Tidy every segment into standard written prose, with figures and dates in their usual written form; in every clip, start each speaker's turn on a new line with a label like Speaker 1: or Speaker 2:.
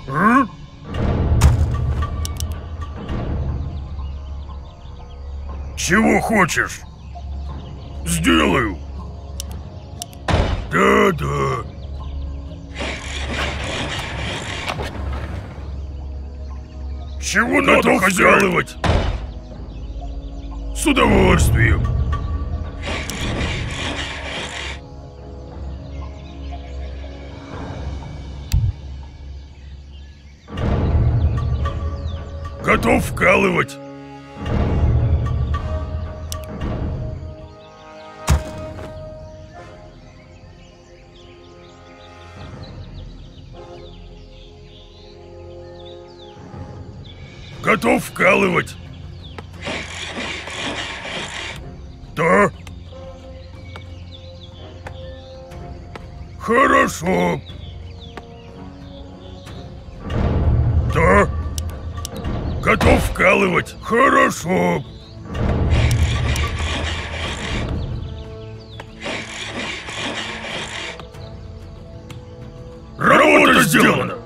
Speaker 1: А? Чего хочешь? Сделаю. Да-да. Чего надо, хозяин? С удовольствием. Готов вкалывать. Готов вкалывать. Да. Хорошо. Да. Готов вкалывать. Хорошо. Работа сделана.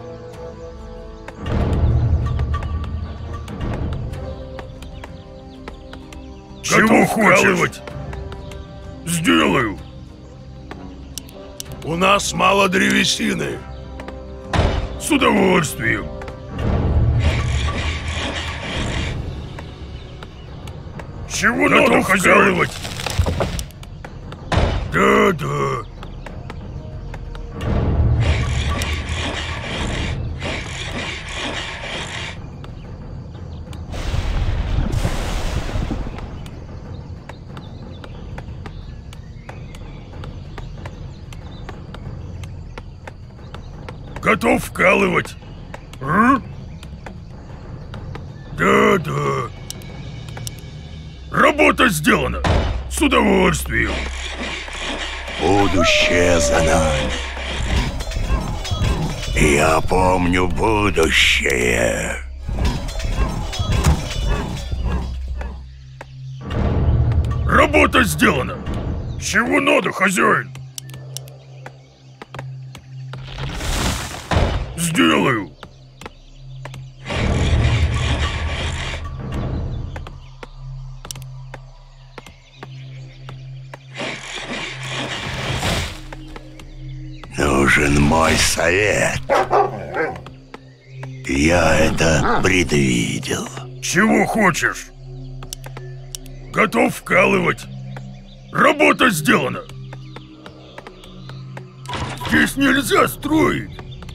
Speaker 1: Чего хочешь? Сделаю.
Speaker 2: У нас мало древесины.
Speaker 1: С удовольствием. Чего надо, хозяин? Да-да. Готов вкалывать. А? Да-да. Работа сделана. С удовольствием.
Speaker 2: Будущее за нами. Я помню будущее.
Speaker 1: Работа сделана. Чего надо, хозяин? Сделаю.
Speaker 2: Нужен мой совет. Я это предвидел.
Speaker 1: Чего хочешь? Готов вкалывать. Работа сделана. Здесь нельзя строить.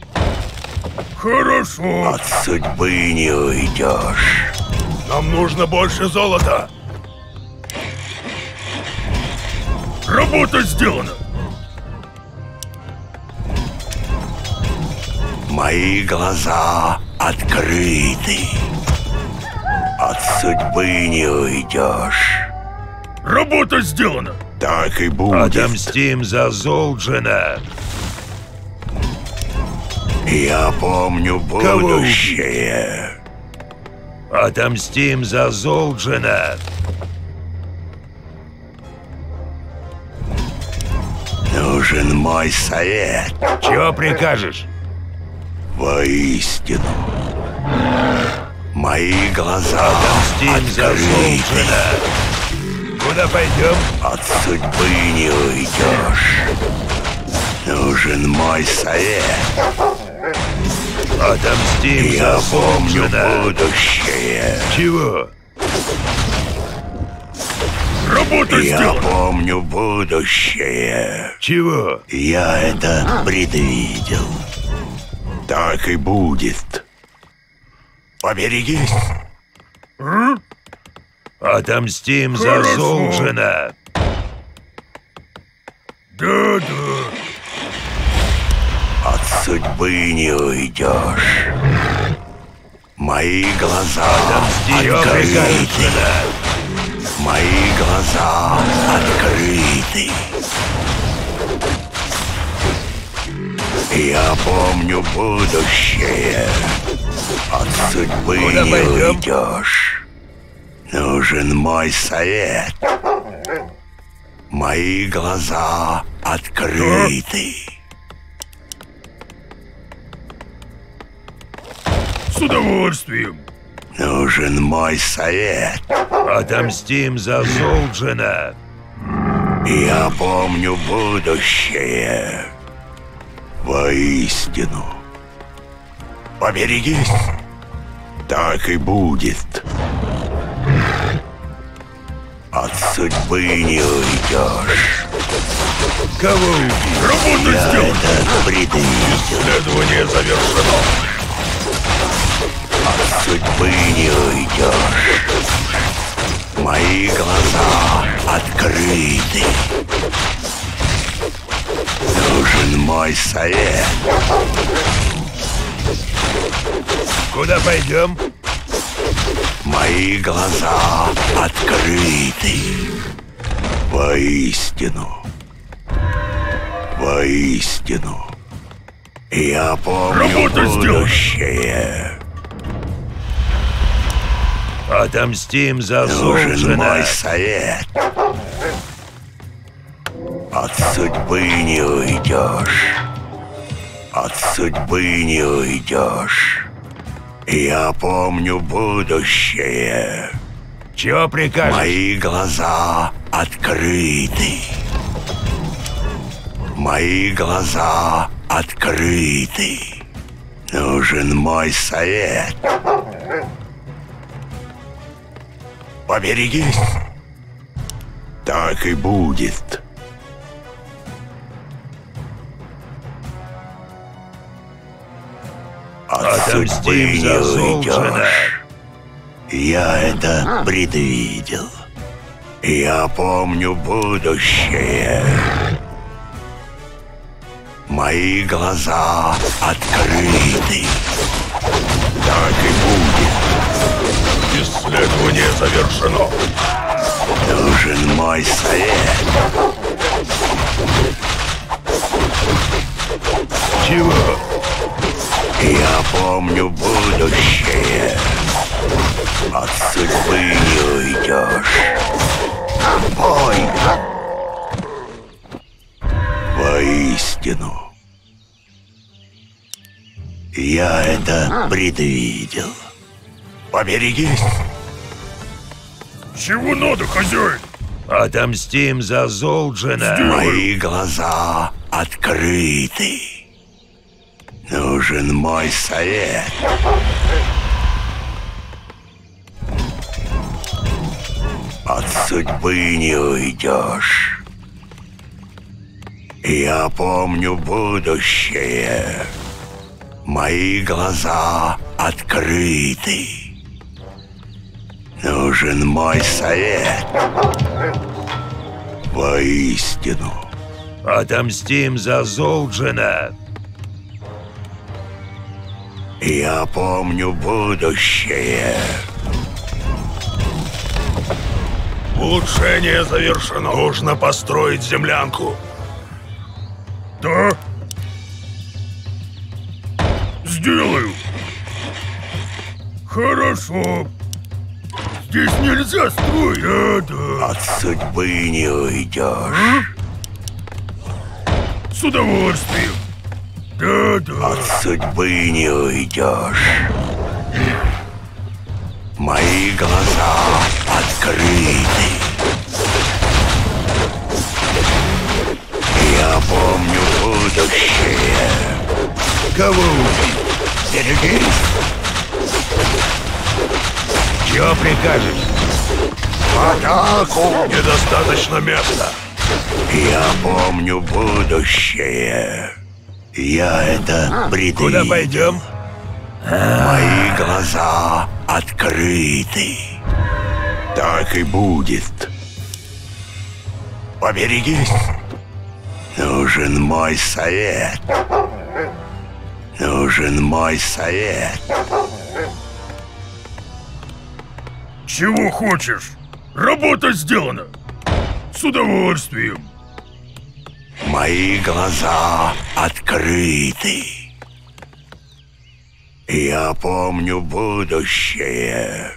Speaker 1: Хорошо.
Speaker 2: От судьбы не уйдешь. Нам нужно больше золота.
Speaker 1: Работа сделана.
Speaker 2: Мои глаза открыты. От судьбы не уйдешь.
Speaker 1: Работа сделана.
Speaker 2: Так и будет.
Speaker 3: Отомстим за Золджина.
Speaker 2: Я помню будущее.
Speaker 3: Отомстим за Золджина.
Speaker 2: Нужен мой совет.
Speaker 3: Чего прикажешь?
Speaker 2: Воистину. Мои глаза
Speaker 3: Отомстим за
Speaker 2: открыты.
Speaker 3: Золджина. Куда пойдем?
Speaker 2: От судьбы не уйдешь. Нужен мой совет.
Speaker 3: Отомстим
Speaker 2: Я
Speaker 3: за
Speaker 2: помню
Speaker 3: Золджина.
Speaker 2: будущее.
Speaker 3: Чего?
Speaker 1: Работа
Speaker 2: Я
Speaker 1: сделана.
Speaker 2: помню будущее.
Speaker 3: Чего?
Speaker 2: Я это предвидел. Так и будет. Поберегись.
Speaker 1: А?
Speaker 3: Отомстим за
Speaker 1: Хорошо.
Speaker 3: Золджина.
Speaker 1: Да-да.
Speaker 2: От судьбы не уйдешь. Мои глаза
Speaker 3: Чего прикажешь,
Speaker 2: открыты.
Speaker 3: жена?
Speaker 2: Мои глаза открыты. Я помню будущее. От судьбы
Speaker 3: Куда
Speaker 2: не
Speaker 3: пойдем?
Speaker 2: уйдешь. Нужен мой совет. Мои глаза открыты.
Speaker 1: С удовольствием.
Speaker 2: Нужен мой совет.
Speaker 3: Отомстим за Золджина.
Speaker 2: Я помню будущее. Воистину. Поберегись. Так и будет. От судьбы не уйдешь.
Speaker 3: Кого убить?
Speaker 1: Работа
Speaker 2: Я
Speaker 1: сделана.
Speaker 2: это предвидел.
Speaker 1: Исследование завершено.
Speaker 2: От судьбы не уйдешь. Мои глаза открыты. Нужен мой совет.
Speaker 3: Куда пойдем?
Speaker 2: Мои глаза открыты. Воистину. Воистину. Я помню
Speaker 1: Работа сделана.
Speaker 2: будущее.
Speaker 3: Отомстим за
Speaker 2: Нужен
Speaker 3: Золджина.
Speaker 2: мой совет. От судьбы не уйдешь. От судьбы не уйдешь. Я помню будущее.
Speaker 3: Чего прикажешь?
Speaker 2: Мои глаза открыты. Мои глаза открыты. Нужен мой совет. Поберегись. Так и будет. От судьбы
Speaker 3: Отомстим
Speaker 2: не
Speaker 3: за Золджина.
Speaker 2: уйдешь. Я это предвидел. Я помню будущее. Мои глаза открыты. Так и будет.
Speaker 1: Исследование завершено.
Speaker 2: Нужен мой совет.
Speaker 3: Чего?
Speaker 2: Я помню будущее. От судьбы не уйдешь. Бой! Воистину. Я это предвидел. Поберегись.
Speaker 1: Чего надо, хозяин?
Speaker 3: Отомстим за Золджина.
Speaker 2: Мои глаза открыты. Нужен мой совет. От судьбы не уйдешь. Я помню будущее. Мои глаза открыты. Нужен мой совет. Воистину.
Speaker 3: Отомстим за Золджина.
Speaker 2: Я помню будущее.
Speaker 1: Улучшение завершено. Нужно построить землянку. Да? Сделаю. Хорошо. Здесь нельзя строить. Да.
Speaker 2: От судьбы не уйдешь.
Speaker 1: С удовольствием. Да.
Speaker 2: От судьбы не уйдешь. Мои глаза открыты. Я помню будущее.
Speaker 3: Кого убить?
Speaker 2: Берегись.
Speaker 3: Чего прикажешь?
Speaker 2: В атаку.
Speaker 1: Недостаточно места.
Speaker 2: Я помню будущее. Я это предвидел.
Speaker 3: Куда пойдем?
Speaker 2: Мои глаза открыты. Так и будет. Поберегись. Нужен мой совет. Нужен мой совет.
Speaker 1: Чего хочешь? Работа сделана. С удовольствием.
Speaker 2: Мои глаза открыты. Я помню будущее.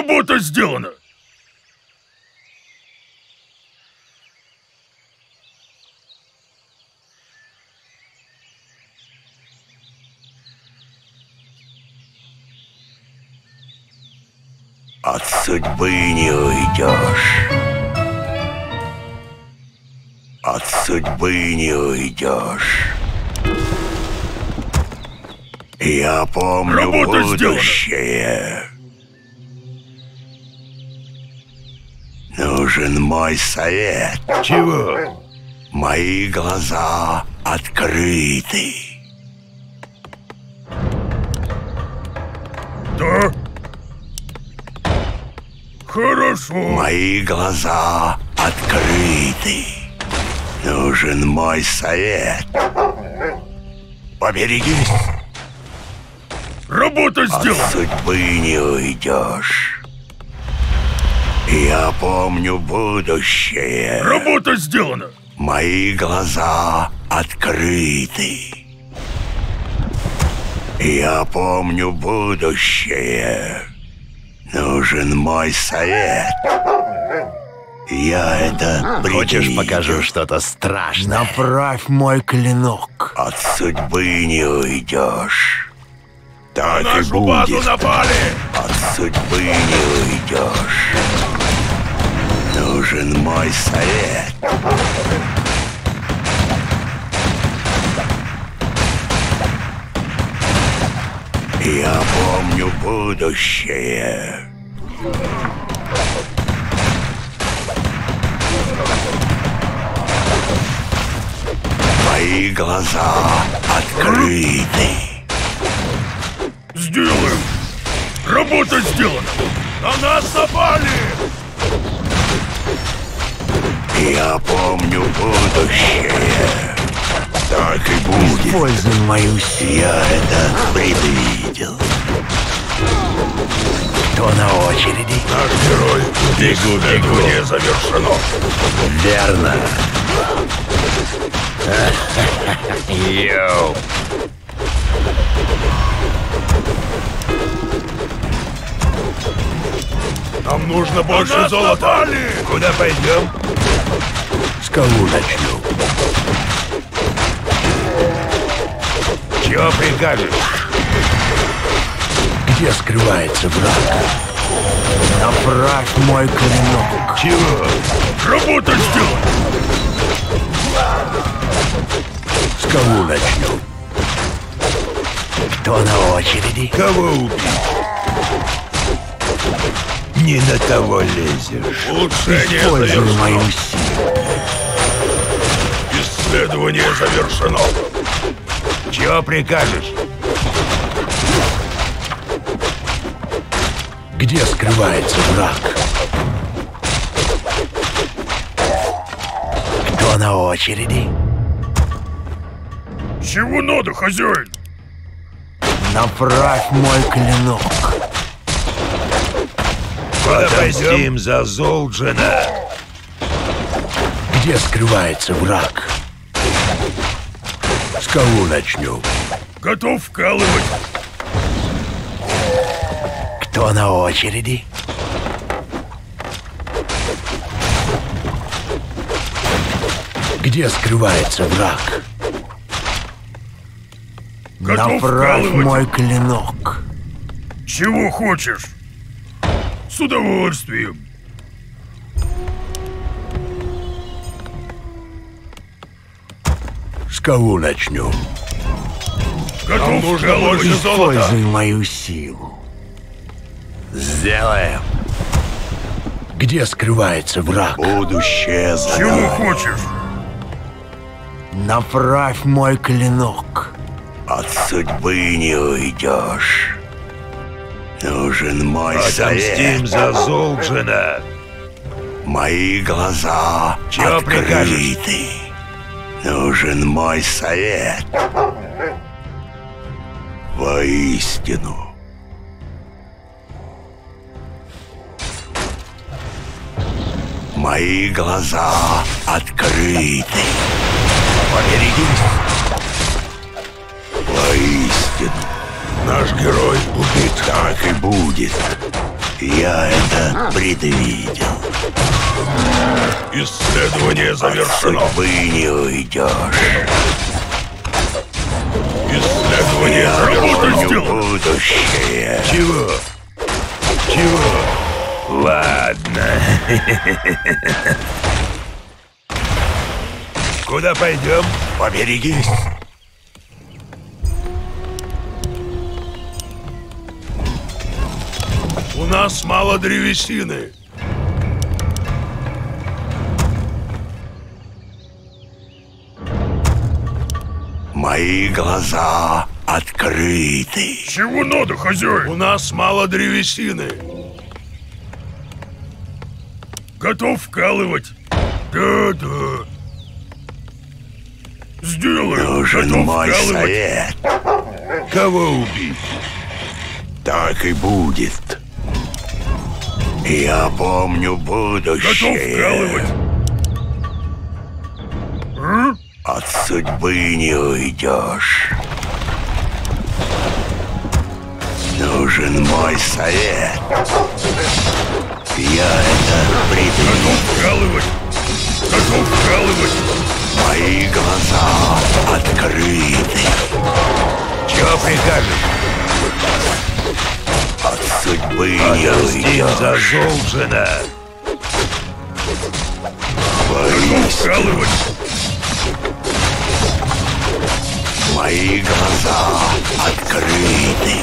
Speaker 1: Работа сделана!
Speaker 2: От судьбы не уйдешь. От судьбы не уйдешь. Я помню
Speaker 1: Работа
Speaker 2: будущее. Нужен мой совет.
Speaker 3: Чего?
Speaker 2: Мои глаза открыты.
Speaker 1: Да? Хорошо.
Speaker 2: Мои глаза открыты. Нужен мой совет. Поберегись.
Speaker 1: Работа
Speaker 2: От
Speaker 1: сделана!
Speaker 2: судьбы не уйдешь. Я помню будущее.
Speaker 1: Работа сделана!
Speaker 2: Мои глаза открыты. Я помню будущее. Нужен мой совет. Я это
Speaker 4: Хочешь,
Speaker 2: предвидел.
Speaker 4: покажу что-то страшное?
Speaker 2: Направь мой клинок. От судьбы не уйдешь. Так и будет.
Speaker 1: напали!
Speaker 2: От судьбы не уйдешь. Нужен мой совет. Я помню будущее. Мои глаза открыты.
Speaker 1: Сделаем! Работа сделана! На нас напали!
Speaker 2: Я помню будущее. Так и будет.
Speaker 4: Используй мою силу.
Speaker 2: Я это предвидел.
Speaker 4: Кто на очереди?
Speaker 1: Наш герой бегу не завершено!
Speaker 4: Верно. Йоу.
Speaker 1: Нам нужно больше золота!
Speaker 3: Куда пойдем?
Speaker 4: Скалу начну.
Speaker 3: Чего прикажешь?
Speaker 4: Где скрывается враг? Направь мой клинок.
Speaker 3: Чего?
Speaker 1: Работа сделана!
Speaker 4: Скалу начну. Кто на очереди?
Speaker 3: Кого убить? Не на того лезешь.
Speaker 1: Улучшение
Speaker 4: Используй
Speaker 1: завершено!
Speaker 4: мою силу.
Speaker 1: Исследование завершено!
Speaker 3: Чего прикажешь?
Speaker 4: Где скрывается враг? Кто на очереди?
Speaker 1: Чего надо, хозяин?
Speaker 4: Направь мой клинок.
Speaker 3: Куда пойдем? За Золджина.
Speaker 4: Где скрывается враг? Скалу начну.
Speaker 1: Готов вкалывать!
Speaker 4: Кто на очереди? Где скрывается враг?
Speaker 1: Готов
Speaker 4: Направь
Speaker 1: вкалывать!
Speaker 4: мой клинок.
Speaker 1: Чего хочешь? С удовольствием!
Speaker 4: Скалу начну.
Speaker 1: Готов нужно больше золота!
Speaker 4: Используй мою силу. Сделаем. Где скрывается враг?
Speaker 2: Будущее за
Speaker 1: Чего
Speaker 2: нами.
Speaker 1: хочешь?
Speaker 4: Направь мой клинок.
Speaker 2: От судьбы не уйдешь. Нужен мой
Speaker 3: Отомстим
Speaker 2: совет.
Speaker 3: за Золджина.
Speaker 2: Мои глаза
Speaker 3: Чего
Speaker 2: открыты.
Speaker 3: прикажешь?
Speaker 2: Нужен мой совет. Воистину. Мои глаза открыты.
Speaker 3: Поберегись.
Speaker 2: Воистину. Наш герой убит. Так и будет. Я это предвидел.
Speaker 1: Исследование завершено.
Speaker 2: От судьбы не уйдешь.
Speaker 1: Исследование
Speaker 2: Я
Speaker 1: работа
Speaker 2: помню
Speaker 1: сделана.
Speaker 2: будущее.
Speaker 3: Чего? Чего? Ладно. Куда пойдем?
Speaker 2: Поберегись.
Speaker 1: У нас мало древесины.
Speaker 2: Мои глаза открыты.
Speaker 1: Чего надо, хозяин? У нас мало древесины. Готов вкалывать? Да. Сделаю.
Speaker 2: Нужен
Speaker 1: Готов
Speaker 2: мой
Speaker 1: вкалывать.
Speaker 2: совет.
Speaker 3: Кого убить?
Speaker 2: Так и будет. Я помню
Speaker 1: Готов
Speaker 2: будущее.
Speaker 1: вкалывать.
Speaker 2: От судьбы не уйдешь. Нужен мой совет. Я это предвидел.
Speaker 1: Готов вкалывать. Готов вкалывать.
Speaker 2: Мои глаза открыты.
Speaker 3: Чего прикажешь?
Speaker 2: От судьбы не
Speaker 3: Отомстим за
Speaker 2: уйдешь.
Speaker 3: Золджина.
Speaker 1: Готов вкалывать.
Speaker 2: Мои глаза открыты.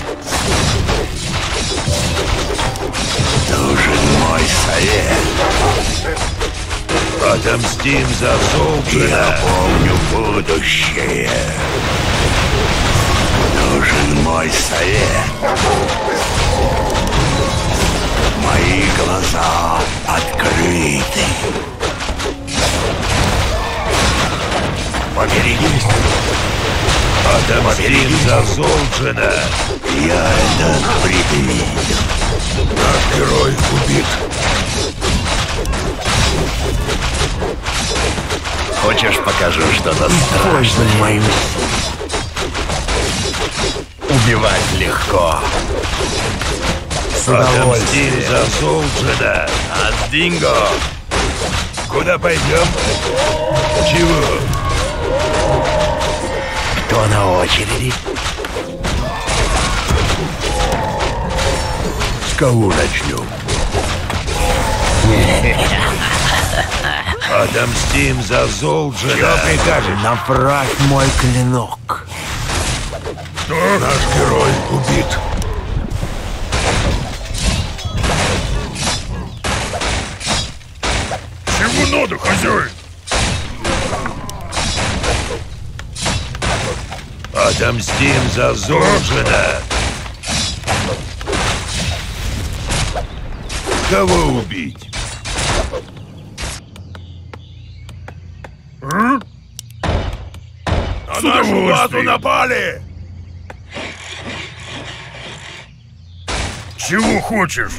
Speaker 2: Нужен мой совет.
Speaker 3: Отомстим за Золджина.
Speaker 2: Я помню будущее. Нужен мой совет. Мои глаза открыты. Поберегись.
Speaker 3: Отомстим за Золджина.
Speaker 2: Я это предвидел.
Speaker 1: Наш герой убит.
Speaker 2: Хочешь, покажу что-то
Speaker 4: Пользуй моим. Убивать легко. С
Speaker 3: Отомстим
Speaker 4: удовольствием.
Speaker 3: за Золджина.
Speaker 2: От Динго.
Speaker 3: Куда пойдем? Чего?
Speaker 4: Кто на очереди? С кого начнем?
Speaker 3: Отомстим за Золджина.
Speaker 2: Что прикажешь?
Speaker 4: Направь мой клинок.
Speaker 1: Наш герой убит. Чего надо, хозяин?
Speaker 3: Отомстим за Золджина. Кого убить?
Speaker 1: На нашу базу напали! Чего хочешь?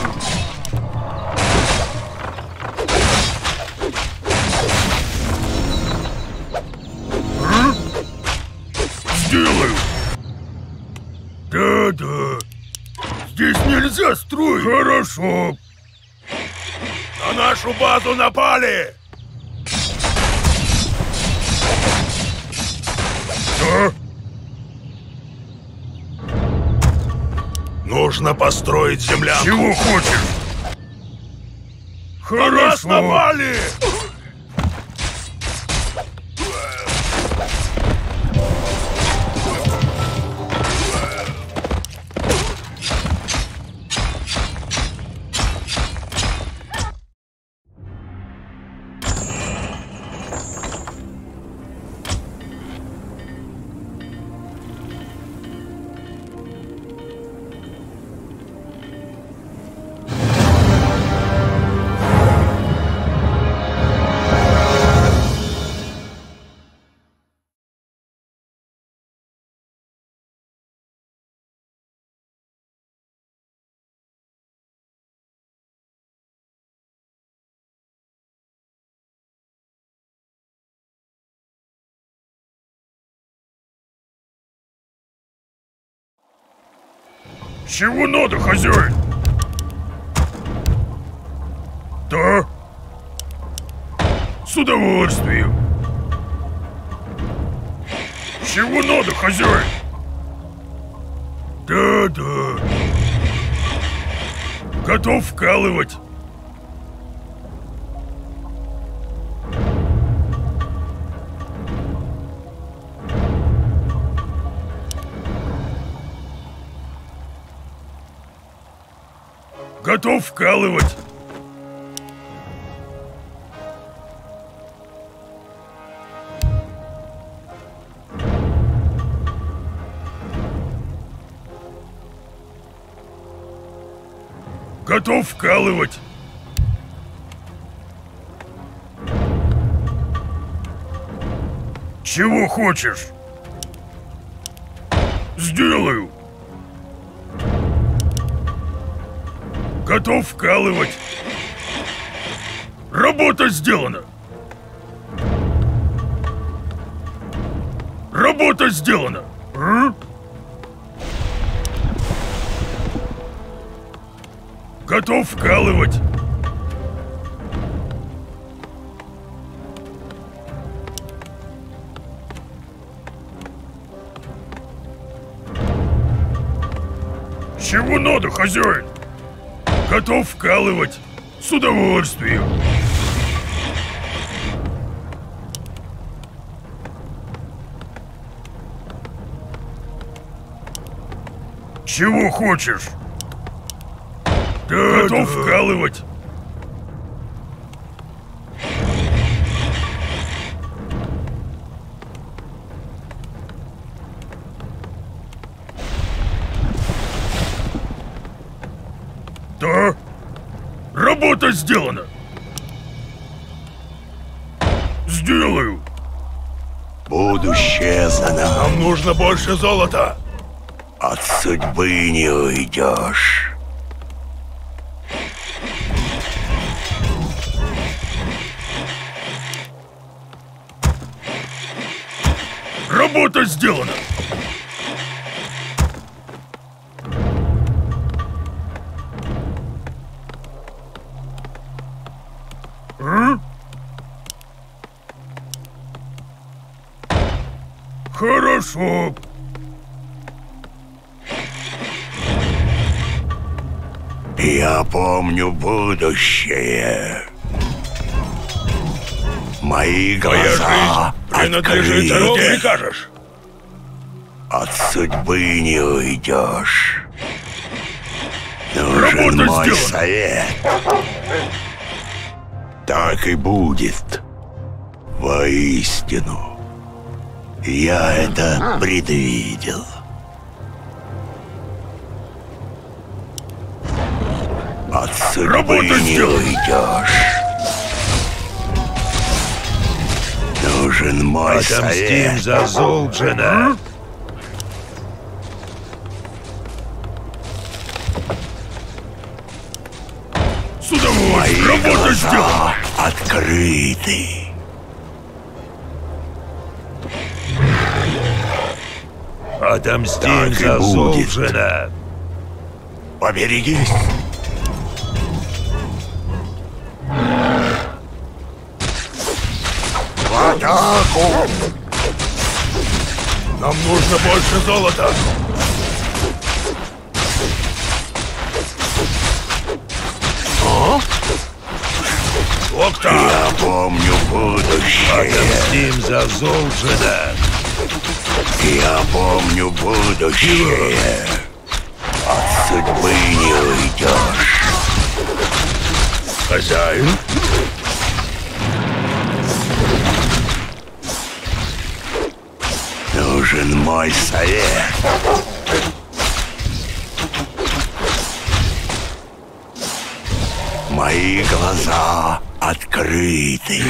Speaker 1: Сделаю. Да. Здесь нельзя строить. Хорошо. На нашу базу напали! Что? Нужно построить землянку. Чего хочешь? Хорошо. На нас напали! Чего надо, хозяин? Да. С удовольствием. Чего надо, хозяин? Да. Готов вкалывать. Готов вкалывать. Готов вкалывать. Чего хочешь? Сделаю. Готов вкалывать. Работа сделана. Работа сделана. Готов вкалывать. Чего надо, хозяин? Готов вкалывать. С удовольствием. Чего хочешь? Да, готов вкалывать. Да. Работа сделана. Сделаю.
Speaker 2: Будущее за нами.
Speaker 1: Нам нужно больше золота.
Speaker 2: От судьбы не уйдешь.
Speaker 1: Работа сделана. Хорошо.
Speaker 2: Я помню будущее. Мои глаза
Speaker 1: принадлежит, что
Speaker 2: открыты.
Speaker 1: прикажешь.
Speaker 2: От судьбы не уйдешь. Нужен
Speaker 1: Работа
Speaker 2: мой
Speaker 1: сделана.
Speaker 2: совет. Так и будет. Воистину. Я это предвидел. От судьбы
Speaker 1: Работа
Speaker 2: не
Speaker 1: сделана.
Speaker 2: уйдешь. Нужен мой
Speaker 3: Отомстим
Speaker 2: совет.
Speaker 3: за Золджина.
Speaker 1: С удовольствием.
Speaker 2: Мои
Speaker 1: Работа сделана.
Speaker 2: глаза открыты.
Speaker 3: Отомстим
Speaker 2: Так и
Speaker 3: за
Speaker 2: будет.
Speaker 3: Золджина.
Speaker 2: Поберегись. В атаку!
Speaker 1: Нам нужно больше золота. Вот так.
Speaker 2: Я помню будущее.
Speaker 3: Отомстим за Золджина.
Speaker 2: Я помню будущее. От судьбы не уйдешь.
Speaker 1: Хозяин.
Speaker 2: Нужен мой совет. Мои глаза открыты.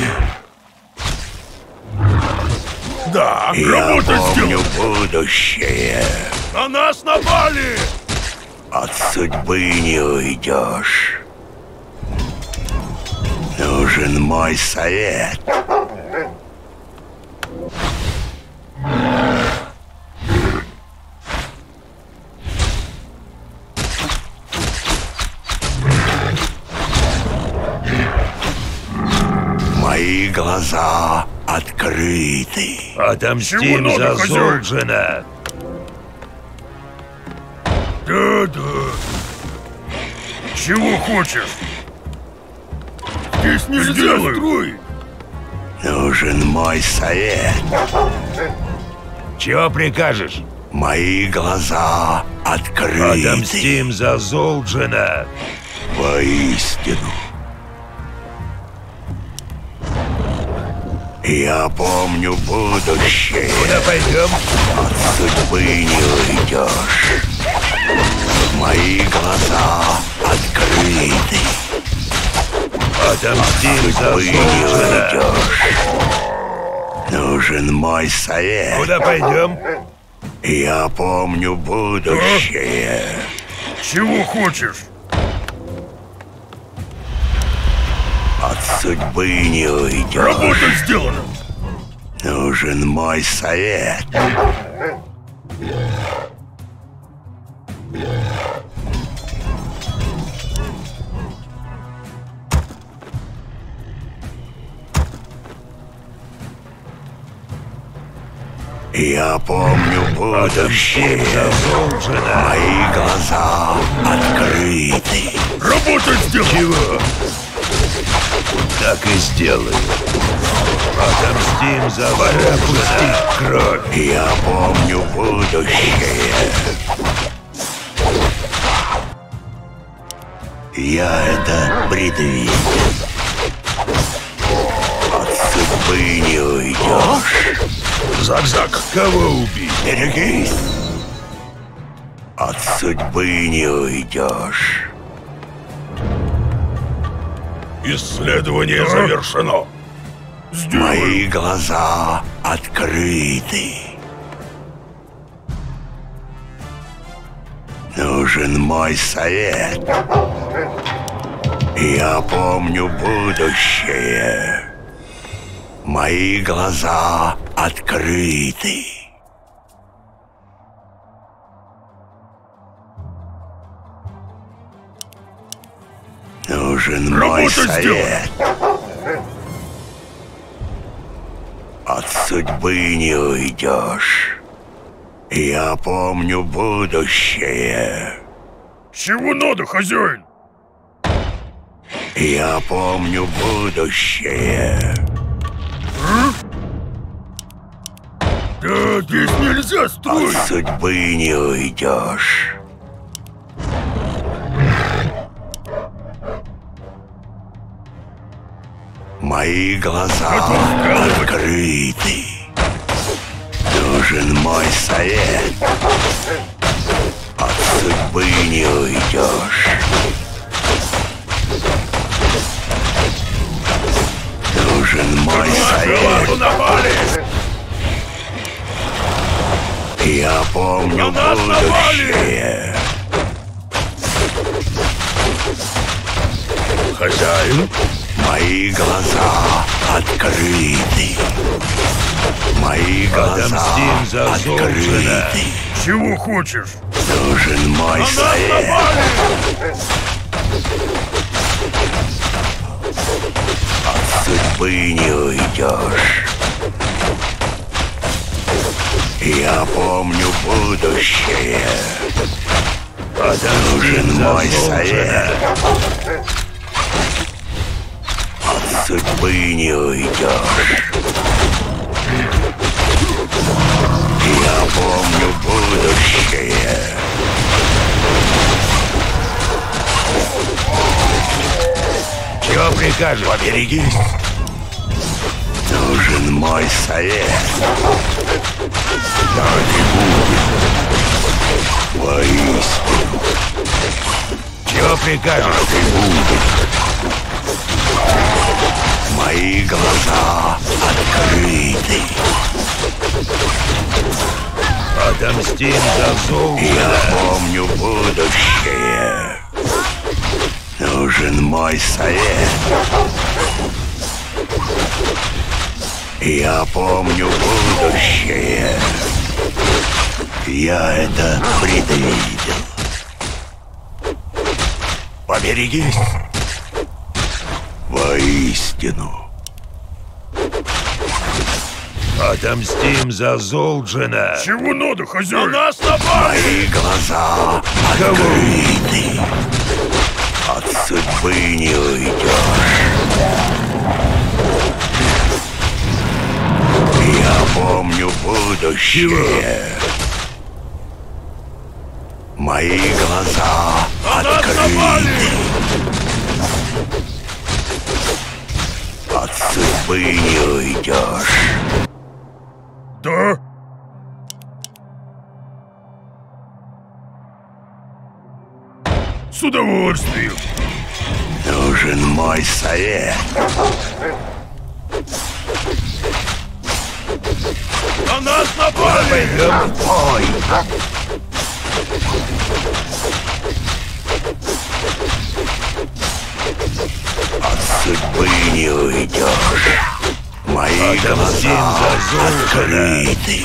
Speaker 1: Да,
Speaker 2: Я
Speaker 1: работа
Speaker 2: помню
Speaker 1: сделана.
Speaker 2: будущее.
Speaker 1: На нас напали.
Speaker 2: От судьбы не уйдешь. Нужен мой совет. Мои глаза открыты.
Speaker 3: Отомстим
Speaker 1: Чего
Speaker 3: за
Speaker 1: надо, хозяин?
Speaker 3: Золджина.
Speaker 1: Да-да. Чего хочешь? Здесь нельзя строить.
Speaker 2: Нужен мой совет.
Speaker 3: Чего прикажешь?
Speaker 2: Мои глаза открыты.
Speaker 3: Отомстим за Золджина.
Speaker 2: Воистину. Я помню будущее.
Speaker 3: Куда пойдем?
Speaker 2: От судьбы не уйдешь. Мои глаза открыты.
Speaker 3: Отомстим за
Speaker 2: Судьбы не
Speaker 3: Золджина.
Speaker 2: уйдешь. Нужен мой совет.
Speaker 3: Куда пойдем?
Speaker 2: Я помню будущее.
Speaker 1: Чего хочешь?
Speaker 2: От судьбы не уйдешь.
Speaker 1: Работа сделана.
Speaker 2: Нужен мой совет. Я помню
Speaker 3: Отомстим
Speaker 2: будущее.
Speaker 3: за Золджина.
Speaker 2: Мои глаза открыты.
Speaker 1: Работа сделана.
Speaker 3: Чего? Так и сделаю. Отомстим за Золджина. Кровь.
Speaker 2: Я помню будущее. Я это предвидел. От судьбы не уйдешь.
Speaker 3: Зак-зак, кого убить?
Speaker 2: Берегись. От судьбы не уйдешь.
Speaker 1: Исследование завершено.
Speaker 2: Мои глаза открыты. Нужен мой совет. Я помню будущее. Мои глаза открыты. Нужен мой
Speaker 1: Работа
Speaker 2: совет. От судьбы не уйдешь. Я помню будущее.
Speaker 1: Чего надо, хозяин?
Speaker 2: Я помню будущее.
Speaker 1: Да, здесь нельзя
Speaker 2: От
Speaker 1: строить.
Speaker 2: судьбы не уйдешь. Мои глаза открыты. Нужен мой совет. От судьбы не уйдешь. Нужен мой совет.
Speaker 1: Напали!
Speaker 2: Я помню
Speaker 1: На нас
Speaker 2: будущее.
Speaker 3: Хозяин?
Speaker 2: Мои глаза открыты. Мои глаза
Speaker 3: Отомстим за Золджина.
Speaker 2: открыты.
Speaker 1: Чего хочешь?
Speaker 2: Нужен мой
Speaker 1: На нас
Speaker 2: совет.
Speaker 1: напали!
Speaker 2: От судьбы не уйдешь. Я помню будущее.
Speaker 3: Отомстим
Speaker 2: Нужен
Speaker 3: за
Speaker 2: мой
Speaker 3: Золджина.
Speaker 2: совет. От судьбы не уйдешь. Я помню будущее.
Speaker 3: Чего прикажешь?
Speaker 2: Поберегись. Нужен мой совет. Так и будет. Воистину.
Speaker 3: Чего прикажешь?
Speaker 2: Так и будет. Мои глаза открыты.
Speaker 3: Отомстим за
Speaker 2: Я
Speaker 3: Золджина.
Speaker 2: помню будущее. Нужен мой совет. Я помню будущее. Я это предвидел. Поберегись. Воистину.
Speaker 3: Отомстим за Золджина.
Speaker 1: Чего надо, хозяин? На нас напали!
Speaker 2: Мои глаза открыты. От судьбы не уйдешь. Я помню будущее. Мои глаза открыты. От судьбы не уйдешь.
Speaker 1: Да? С удовольствием.
Speaker 2: Нужен мой совет.
Speaker 1: На нас напали!
Speaker 3: Пойдем.
Speaker 2: Ой! От судьбы не уйдешь. Мои
Speaker 3: Отомстим
Speaker 2: глаза
Speaker 3: за Золджина.
Speaker 2: открыты.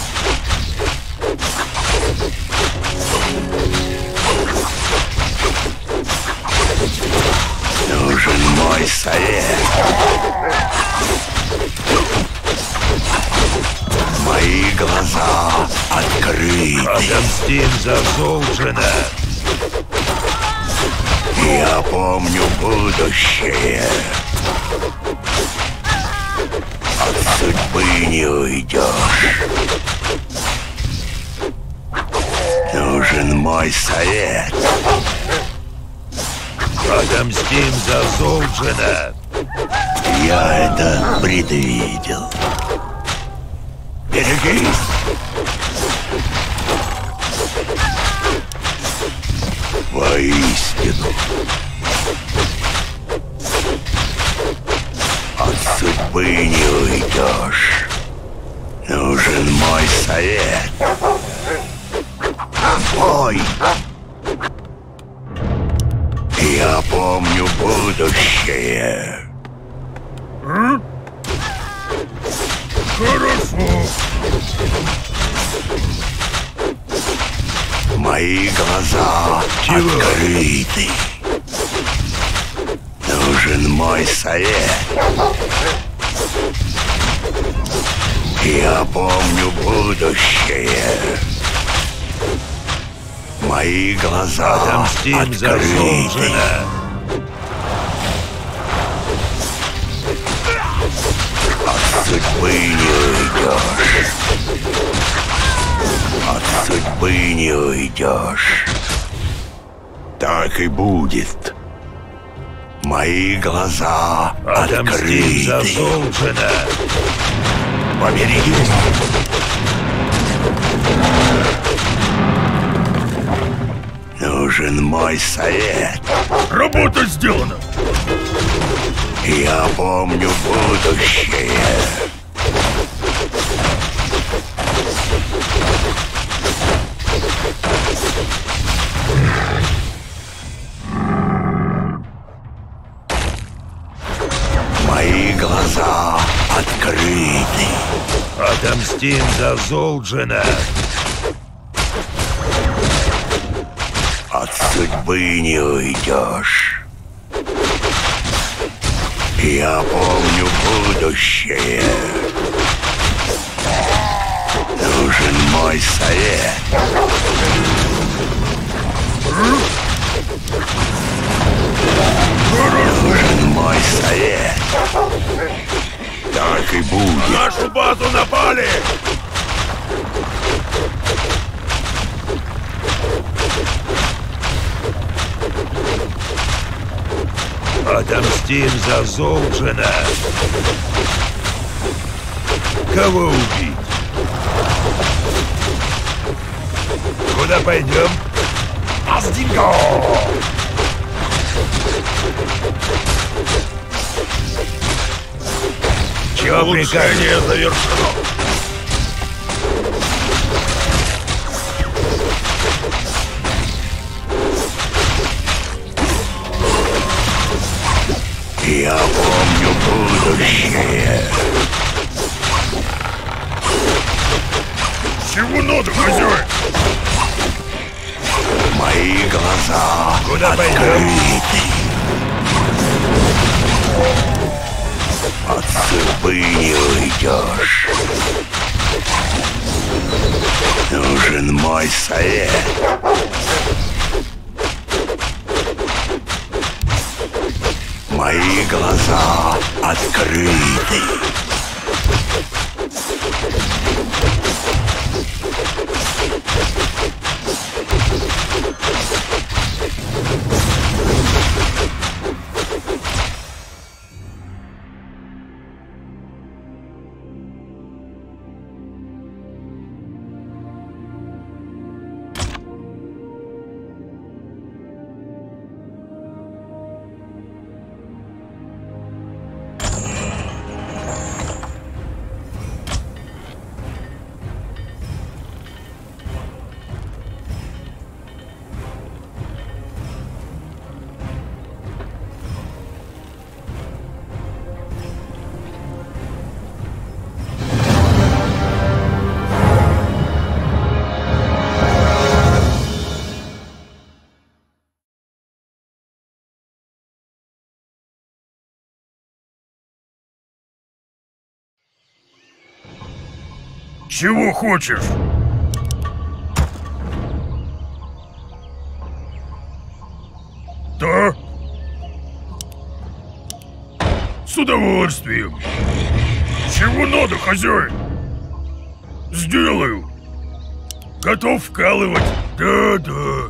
Speaker 2: Нужен мой совет. Мои глаза открыты.
Speaker 3: Отомстим за Золджина.
Speaker 2: Я помню будущее. От судьбы не уйдешь. Нужен мой совет.
Speaker 3: Отомстим за Золджина.
Speaker 2: Я это предвидел. Берегись! Воистину. От судьбы не уйдешь. Нужен мой совет. Ой! Я помню будущее.
Speaker 1: Хорошо.
Speaker 2: Мои глаза открыты. Нужен мой совет. Я помню будущее. Мои глаза
Speaker 3: Отомстим за
Speaker 2: открыты.
Speaker 3: Золджина.
Speaker 2: От судьбы не уйдешь. От судьбы не уйдешь. Так и будет. Мои глаза
Speaker 3: Отомстим за
Speaker 2: открыты.
Speaker 3: Золджина.
Speaker 2: Поберегись. Нужен мой совет.
Speaker 1: Работа сделана.
Speaker 2: Я помню будущее. Мои глаза открыты.
Speaker 3: Отомстим за Золджина.
Speaker 2: От судьбы не уйдешь. Я помню будущее. Нужен мой совет. Нужен мой совет. Так и будет.
Speaker 1: На нашу базу напали!
Speaker 3: Отомстим за Золджина. Кого убить? Куда пойдем?
Speaker 1: Аздинго!
Speaker 3: Чего прикажешь?
Speaker 1: Улучшение завершено.
Speaker 2: Я помню будущее.
Speaker 1: Чего надо, хозяин?
Speaker 2: Мои глаза
Speaker 3: Куда пойдем?
Speaker 2: открыты. От судьбы не уйдешь. Нужен мой совет. Мои глаза открыты.
Speaker 1: Чего хочешь? Да? С удовольствием. Чего надо, хозяин? Сделаю. Готов вкалывать. Да-да.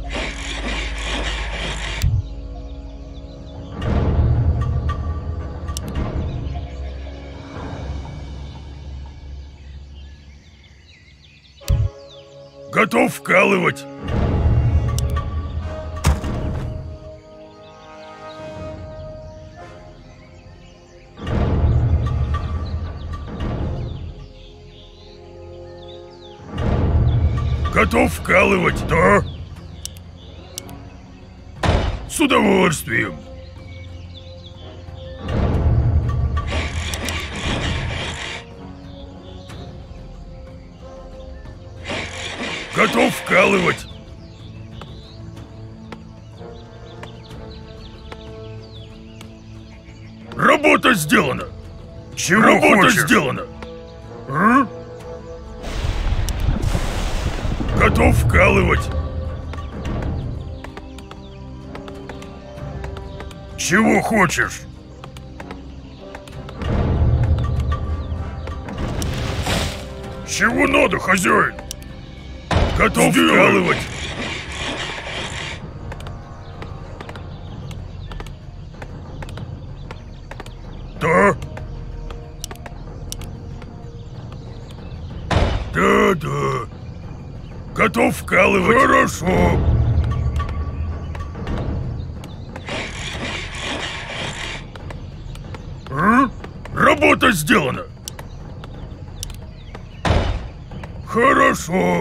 Speaker 1: Готов вкалывать. Готов вкалывать, да? С удовольствием. Готов вкалывать. Работа сделана. Чего Работа хочешь? Сделана. А? Готов вкалывать. Чего хочешь? Чего надо, хозяин? Готов вкалывать. Да? Да-да. Готов вкалывать. Хорошо. А? Работа сделана. Хорошо.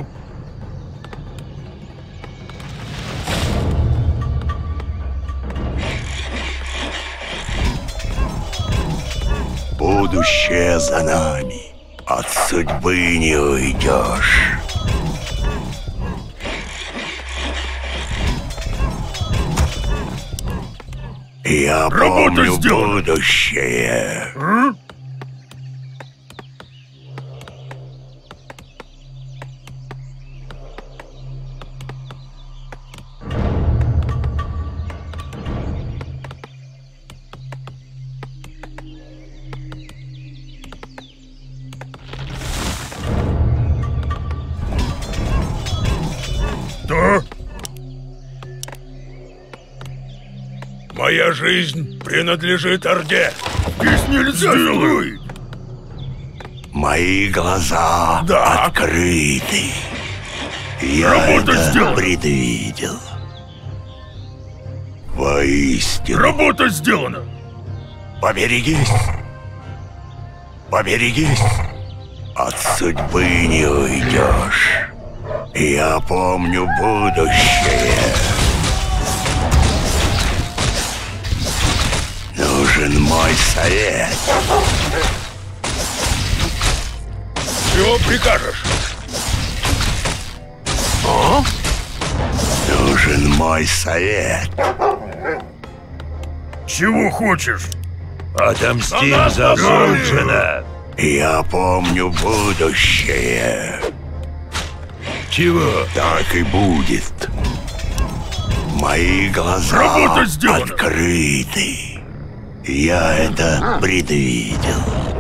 Speaker 2: Будущее за нами. От судьбы не уйдешь. Я помню будущее.
Speaker 1: А? Да?
Speaker 3: Моя жизнь принадлежит Орде.
Speaker 1: Здесь нельзя сделать.
Speaker 2: Мои глаза открыты. Я
Speaker 1: Работа
Speaker 2: это
Speaker 1: сделана.
Speaker 2: предвидел. Воистину.
Speaker 1: Работа сделана.
Speaker 2: Поберегись. Поберегись. От судьбы не уйдешь. Я помню будущее. Нужен мой совет.
Speaker 3: Чего прикажешь?
Speaker 2: Нужен мой совет.
Speaker 1: Чего хочешь?
Speaker 3: Отомстим за Золджина.
Speaker 2: Я помню будущее.
Speaker 3: Чего?
Speaker 2: Так и будет. Мои глаза
Speaker 1: Работа сделана.
Speaker 2: открыты. Я это предвидел.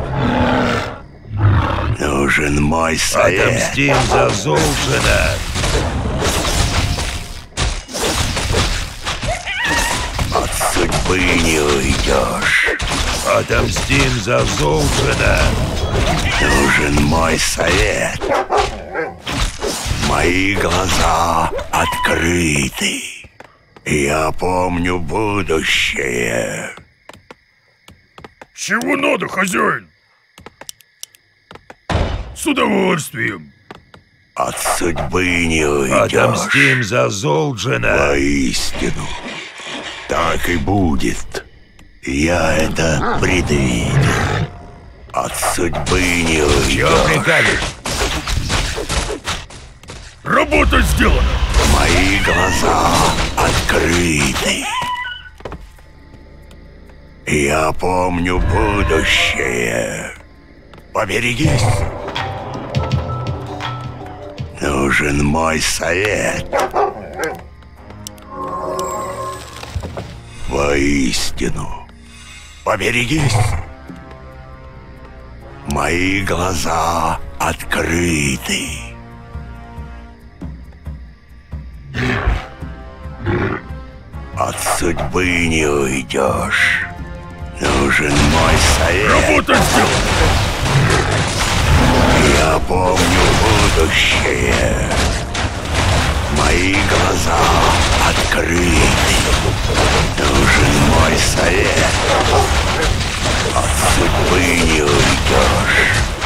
Speaker 2: Нужен мой совет.
Speaker 3: Отомстим за Золджина.
Speaker 2: От судьбы не уйдешь.
Speaker 3: Отомстим за Золджина.
Speaker 2: Нужен мой совет. Мои глаза открыты. Я помню будущее.
Speaker 1: Чего надо, хозяин? С удовольствием.
Speaker 2: От судьбы не уйдешь.
Speaker 3: Отомстим за Золджина.
Speaker 2: Воистину. Так и будет. Я это предвидел. От судьбы не
Speaker 3: Чего
Speaker 2: уйдешь.
Speaker 3: прикажешь?
Speaker 1: Работа сделана.
Speaker 2: Мои глаза открыты. Я помню будущее. Поберегись. Нужен мой совет. Воистину. Поберегись. Мои глаза открыты. От судьбы не уйдешь. Нужен мой совет.
Speaker 1: Работа сделана.
Speaker 2: Я помню будущее. Мои глаза открыты. Нужен мой совет. От судьбы не уйдешь.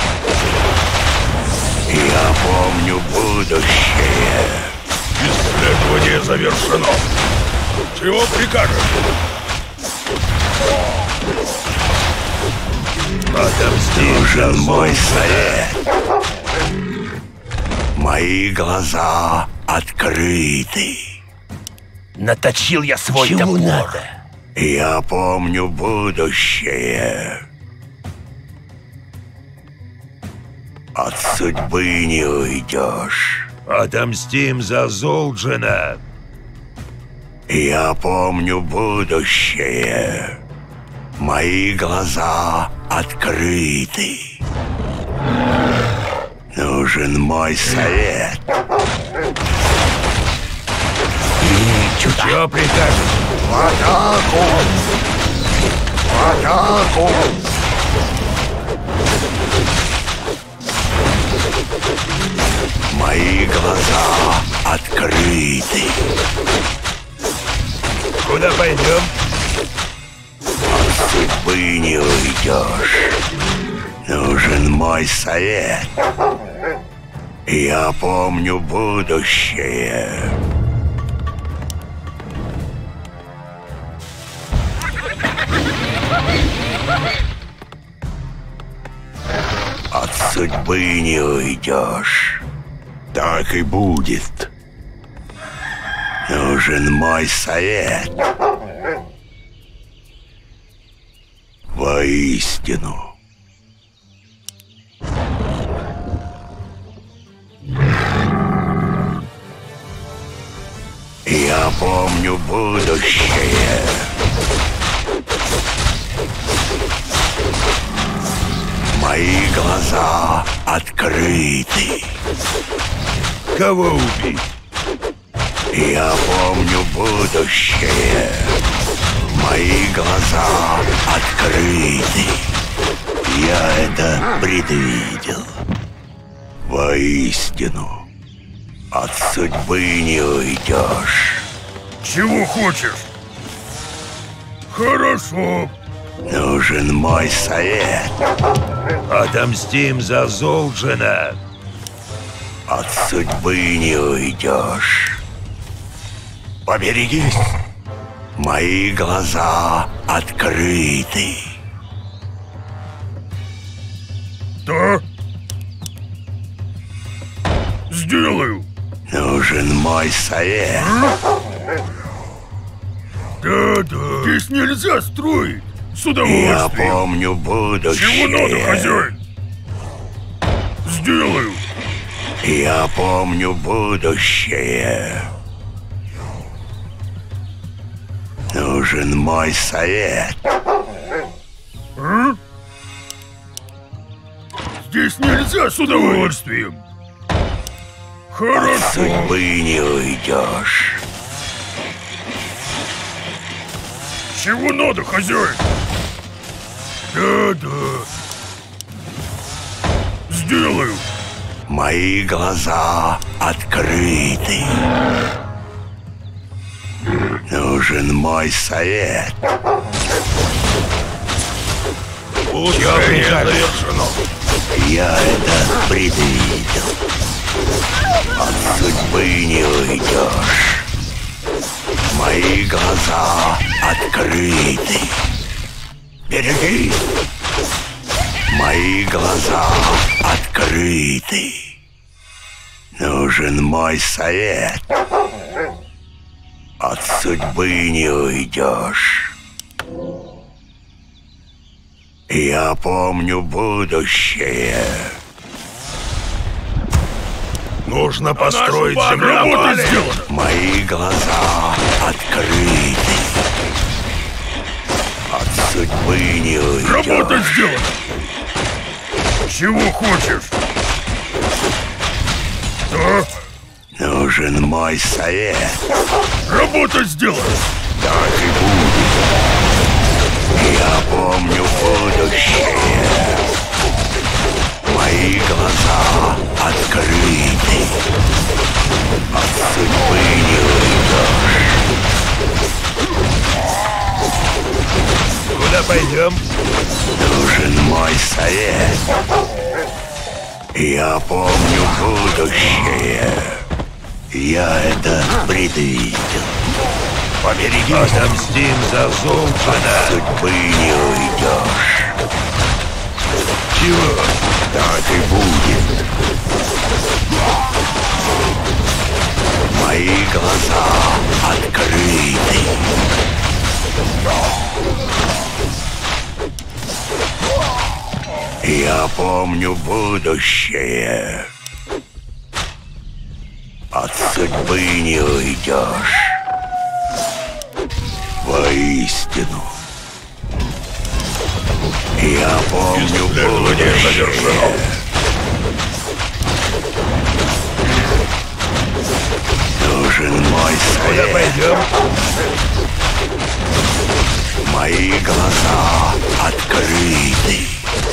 Speaker 2: Я помню будущее.
Speaker 3: Исследование завершено. Чего прикажешь? Отомстим за
Speaker 2: Нужен мой
Speaker 3: Золджина.
Speaker 2: совет. Мои глаза открыты.
Speaker 4: Наточил я свой топор.
Speaker 2: Я помню будущее. От судьбы не уйдешь.
Speaker 3: Отомстим за Золджина.
Speaker 2: Я помню будущее. Мои глаза открыты. Нужен мой совет.
Speaker 3: Чего прикажешь?
Speaker 2: В атаку! В атаку! Мои глаза открыты.
Speaker 3: Куда пойдем?
Speaker 2: От судьбы не уйдешь. Нужен мой совет. Я помню будущее. От судьбы не уйдешь. Так и будет. Нужен мой совет. Воистину. Я помню будущее. Мои глаза открыты.
Speaker 3: Кого убить?
Speaker 2: Я помню будущее. Мои глаза открыты. Я это предвидел. Воистину. От судьбы не уйдешь.
Speaker 1: Чего хочешь? Хорошо.
Speaker 2: Нужен мой совет.
Speaker 3: Отомстим за Золджина.
Speaker 2: От судьбы не уйдешь. Поберегись. Мои глаза открыты.
Speaker 1: Да? Сделаю.
Speaker 2: Нужен мой совет.
Speaker 1: Да-да. Здесь нельзя строить. С
Speaker 2: Я
Speaker 1: удовольствием.
Speaker 2: помню будущее.
Speaker 1: Чего надо, хозяин? Сделаю.
Speaker 2: Я помню будущее. Нужен мой совет.
Speaker 1: А? Здесь нельзя с удовольствием.
Speaker 2: От
Speaker 1: Хорошо.
Speaker 2: судьбы не уйдешь.
Speaker 1: Чего надо, хозяин? Да. Сделаю.
Speaker 2: Мои глаза открыты. Нужен мой совет.
Speaker 3: Улучшение завершено.
Speaker 2: Я это предвидел. От судьбы не уйдешь. Мои глаза открыты. Береги! Мои глаза открыты. Нужен мой совет. От судьбы не уйдешь. Я помню будущее.
Speaker 3: Нужно построить
Speaker 1: Работа
Speaker 3: землеполе.
Speaker 1: сделана.
Speaker 2: Мои глаза открыты. От судьбы не
Speaker 1: Работа
Speaker 2: уйдешь.
Speaker 1: сделана. Чего хочешь? Да,
Speaker 2: Нужен мой совет.
Speaker 1: работа сделана.
Speaker 2: Так и будет. Я помню будущее. Мои глаза открыты. От судьбы не уйдешь.
Speaker 3: Куда пойдем?
Speaker 2: Нужен мой совет. Я помню будущее. Я это предвидел.
Speaker 3: Поберегись. Отомстим за
Speaker 2: От
Speaker 3: Золджина.
Speaker 2: судьбы не уйдешь.
Speaker 3: Чего?
Speaker 2: Так и будет. Мои глаза открыты. Я помню будущее. От судьбы не уйдешь. Воистину. Я помню
Speaker 3: Исследование завершено.
Speaker 2: будущее. Нужен мой
Speaker 3: Куда
Speaker 2: совет.
Speaker 3: пойдем?
Speaker 2: Мои глаза открыты.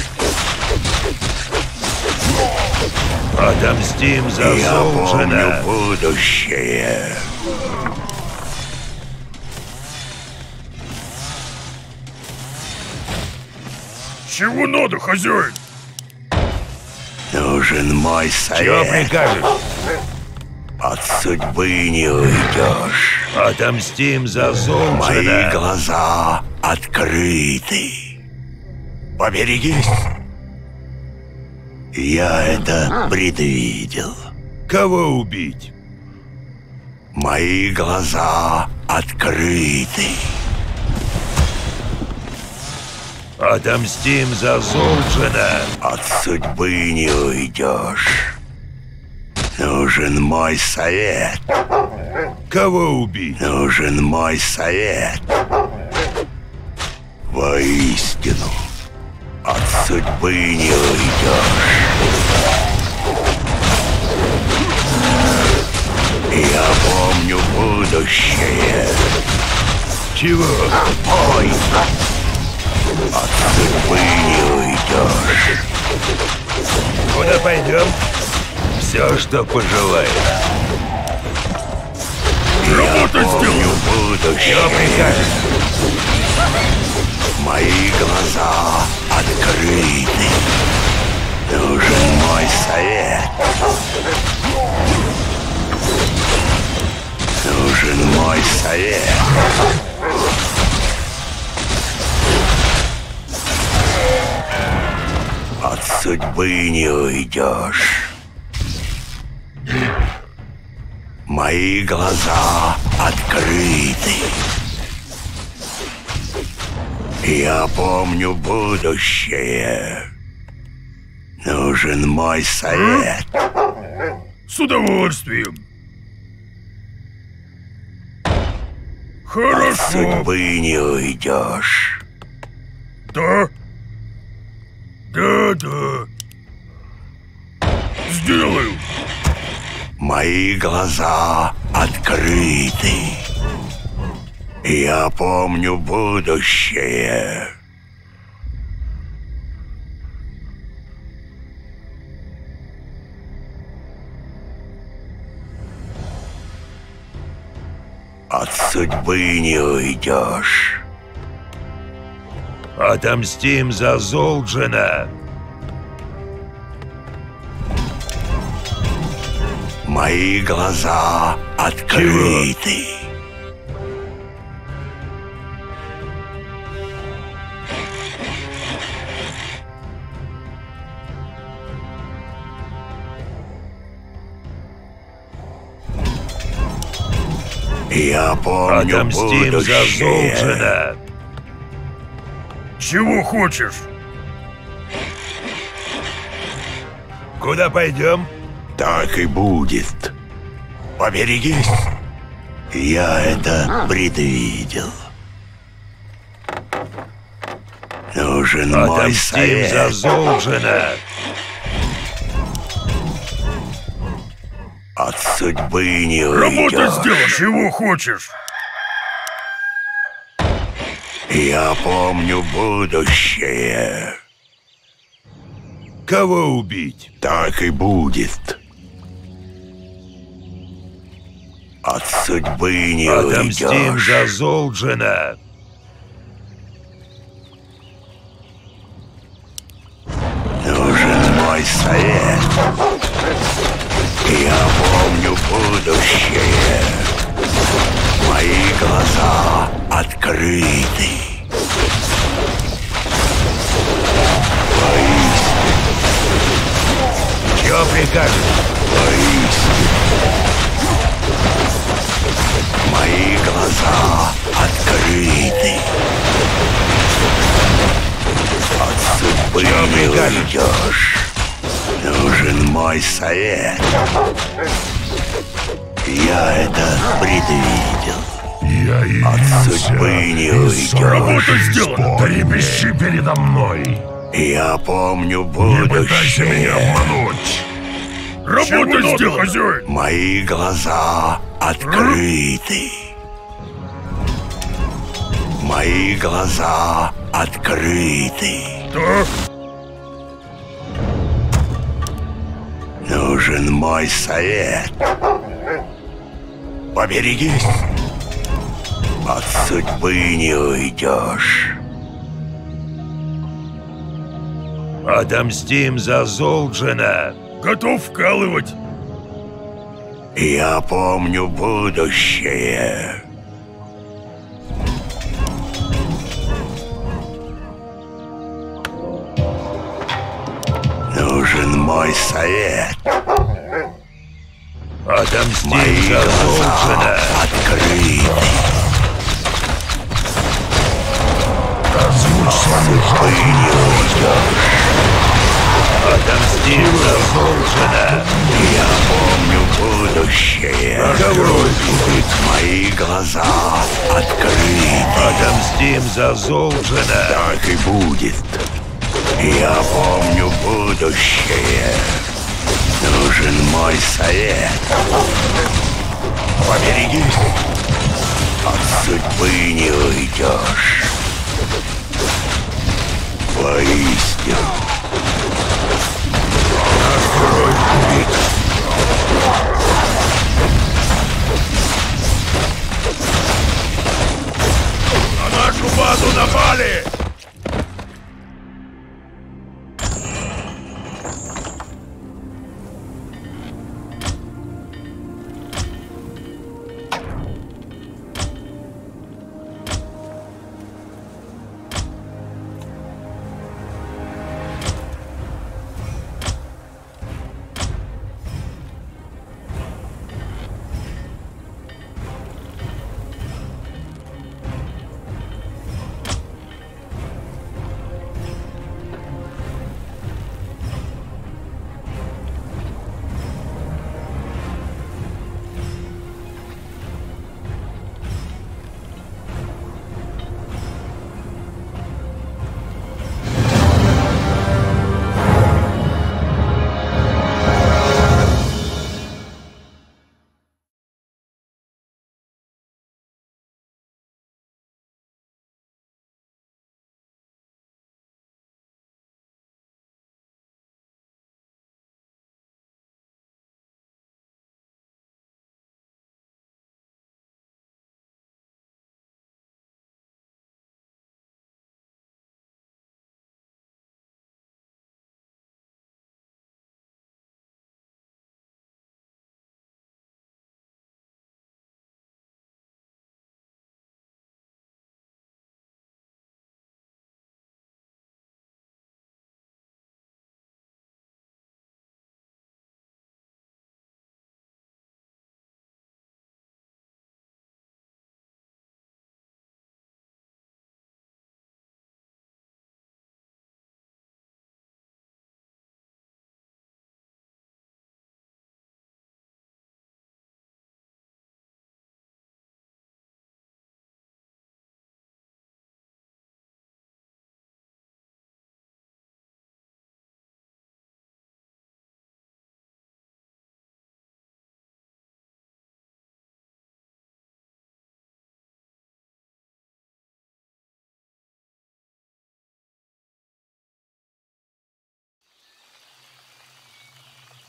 Speaker 3: Отомстим за
Speaker 2: Я помню
Speaker 3: Золджина.
Speaker 2: будущее.
Speaker 1: Чего надо, хозяин?
Speaker 2: Нужен мой
Speaker 3: Чего
Speaker 2: совет.
Speaker 3: прикажешь?
Speaker 2: От судьбы не уйдешь.
Speaker 3: Отомстим за
Speaker 2: Мои
Speaker 3: Золджина.
Speaker 2: глаза открыты. Поберегись. Я это предвидел.
Speaker 3: Кого убить?
Speaker 2: Мои глаза открыты.
Speaker 3: Отомстим за Золджина.
Speaker 2: От судьбы не уйдешь. Нужен мой совет.
Speaker 3: Кого убить?
Speaker 2: Нужен мой совет. Воистину. От судьбы не уйдешь. Я помню будущее.
Speaker 3: Чего?
Speaker 2: Ой. От судьбы не уйдешь.
Speaker 3: Куда пойдем? Все, что пожелаешь.
Speaker 1: Работа
Speaker 2: Помню
Speaker 1: сделана.
Speaker 3: Чего
Speaker 2: будущее.
Speaker 3: прикажешь?
Speaker 2: Мои глаза открыты. Нужен мой совет. Нужен мой совет. От судьбы не уйдешь. Мои глаза открыты. Я помню будущее. Нужен мой совет.
Speaker 1: С удовольствием.
Speaker 2: От
Speaker 1: Хорошо.
Speaker 2: судьбы не уйдешь.
Speaker 1: Да? Да. Сделаю.
Speaker 2: Мои глаза открыты. Я помню будущее. От судьбы не уйдешь.
Speaker 3: Отомстим за Золджина.
Speaker 2: Мои глаза открыты. Я помню
Speaker 3: Отомстим за
Speaker 2: будущее.
Speaker 3: Золджина.
Speaker 1: Чего хочешь?
Speaker 3: Куда пойдем?
Speaker 2: Так и будет. Поберегись. Я это предвидел. Нужен мой
Speaker 3: Отомстим за
Speaker 2: совет.
Speaker 3: Золджина.
Speaker 2: От судьбы не
Speaker 1: Работа
Speaker 2: уйдешь.
Speaker 1: сделана. Чего хочешь?
Speaker 2: Я помню будущее.
Speaker 3: Кого убить?
Speaker 2: Так и будет. От судьбы не
Speaker 3: Отомстим
Speaker 2: уйдешь.
Speaker 3: за Золджина.
Speaker 2: Нужен мой совет. Я помню будущее. Мои глаза открыты.
Speaker 3: Чего прикажешь?
Speaker 2: Мои глаза открыты. От судьбы не уйдешь. Нужен мой совет. Я это предвидел.
Speaker 1: Я
Speaker 2: От судьбы не
Speaker 1: Работа
Speaker 2: уйдешь.
Speaker 1: сделана. Трепещи передо мной.
Speaker 2: Я помню
Speaker 1: Не пытайся меня
Speaker 2: будущее.
Speaker 1: обмануть. Работа сделана, хозяин.
Speaker 2: Мои глаза открыты. Мои глаза открыты.
Speaker 1: Да?
Speaker 2: Нужен мой совет. Поберегись. От судьбы не уйдешь.
Speaker 3: Отомстим за Золджина.
Speaker 1: Готов вкалывать.
Speaker 2: Я помню будущее. Нужен мой совет.
Speaker 3: Отомстим
Speaker 2: Мои
Speaker 3: за
Speaker 2: глаза
Speaker 3: Золджина.
Speaker 2: открыты.
Speaker 1: Озвучь свою
Speaker 2: Вы не уйдешь.
Speaker 3: Отомстим за Золджина.
Speaker 2: Я помню будущее. Мои глаза открыты.
Speaker 3: Отомстим за Золджина.
Speaker 2: Так и будет. Я помню будущее. Нужен мой совет. Поберегись. От судьбы не уйдешь. Воистину.
Speaker 1: на нашу базу напали.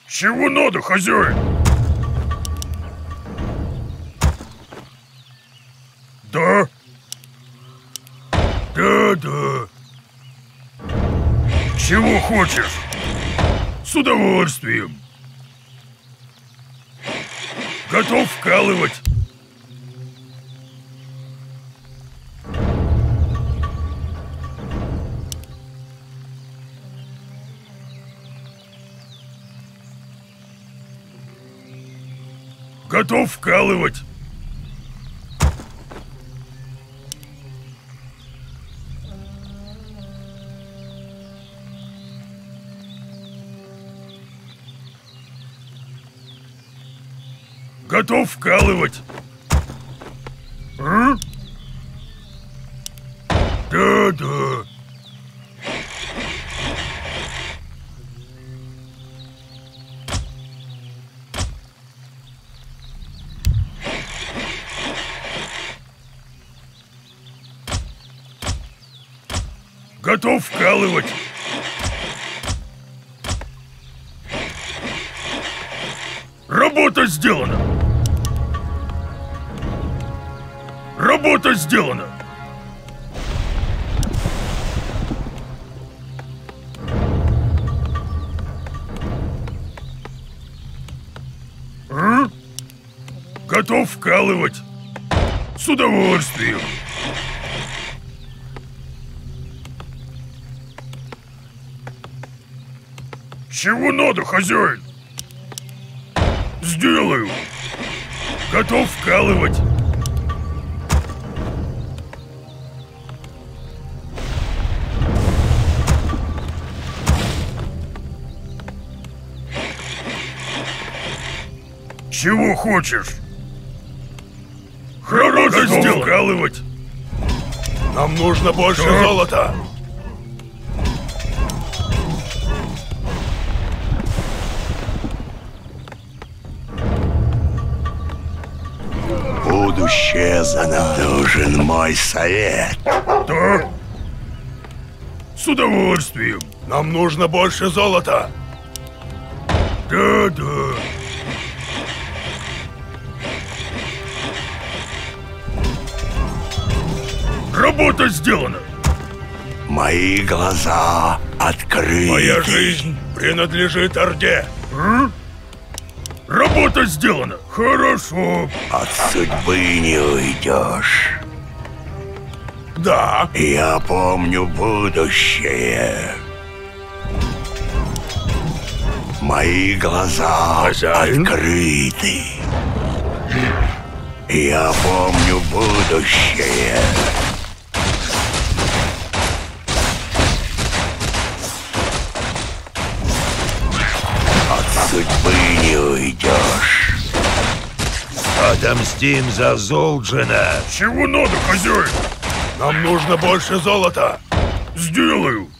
Speaker 1: Чего надо, хозяин? Да? Да. Чего хочешь? С удовольствием. Готов вкалывать. Готов вкалывать. Готов вкалывать. А? Да. Готов вкалывать. Работа сделана. Работа сделана. А? Готов вкалывать. С удовольствием. Чего надо, хозяин? Сделаю. Готов вкалывать. Чего хочешь? Работа сделана. Вкалывать.
Speaker 2: Нам нужно больше золота. Будущее за нами. Нужен мой совет.
Speaker 1: Да? С удовольствием.
Speaker 2: Нам нужно больше золота.
Speaker 1: Да. Работа сделана.
Speaker 2: Мои глаза открыты.
Speaker 1: Моя жизнь принадлежит Орде. А? Работа сделана. Хорошо.
Speaker 2: От судьбы не уйдешь.
Speaker 1: Да.
Speaker 2: Я помню будущее. Мои глаза
Speaker 1: Хозяин?
Speaker 2: открыты. Я помню будущее. От судьбы не уйдешь.
Speaker 3: Отомстим за Золджина.
Speaker 1: Чего надо, хозяин?
Speaker 2: Нам нужно больше золота.
Speaker 1: Сделаю.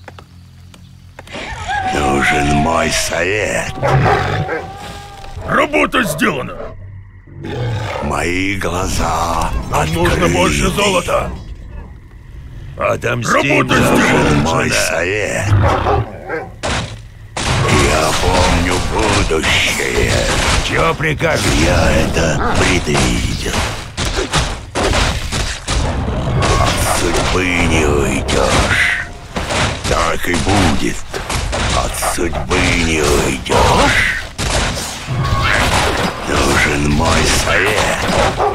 Speaker 2: Нужен мой совет.
Speaker 1: Работа сделана.
Speaker 2: Мои глаза
Speaker 1: Нам
Speaker 2: открыты.
Speaker 1: нужно больше золота.
Speaker 3: Отомстим
Speaker 1: Работа
Speaker 3: за
Speaker 1: сделана.
Speaker 2: Мой
Speaker 3: Золджина.
Speaker 2: совет. Я помню будущее.
Speaker 3: Чего прикажешь?
Speaker 2: Я это предвидел. От судьбы не уйдешь. Так и будет. От судьбы не уйдешь. Нужен мой совет.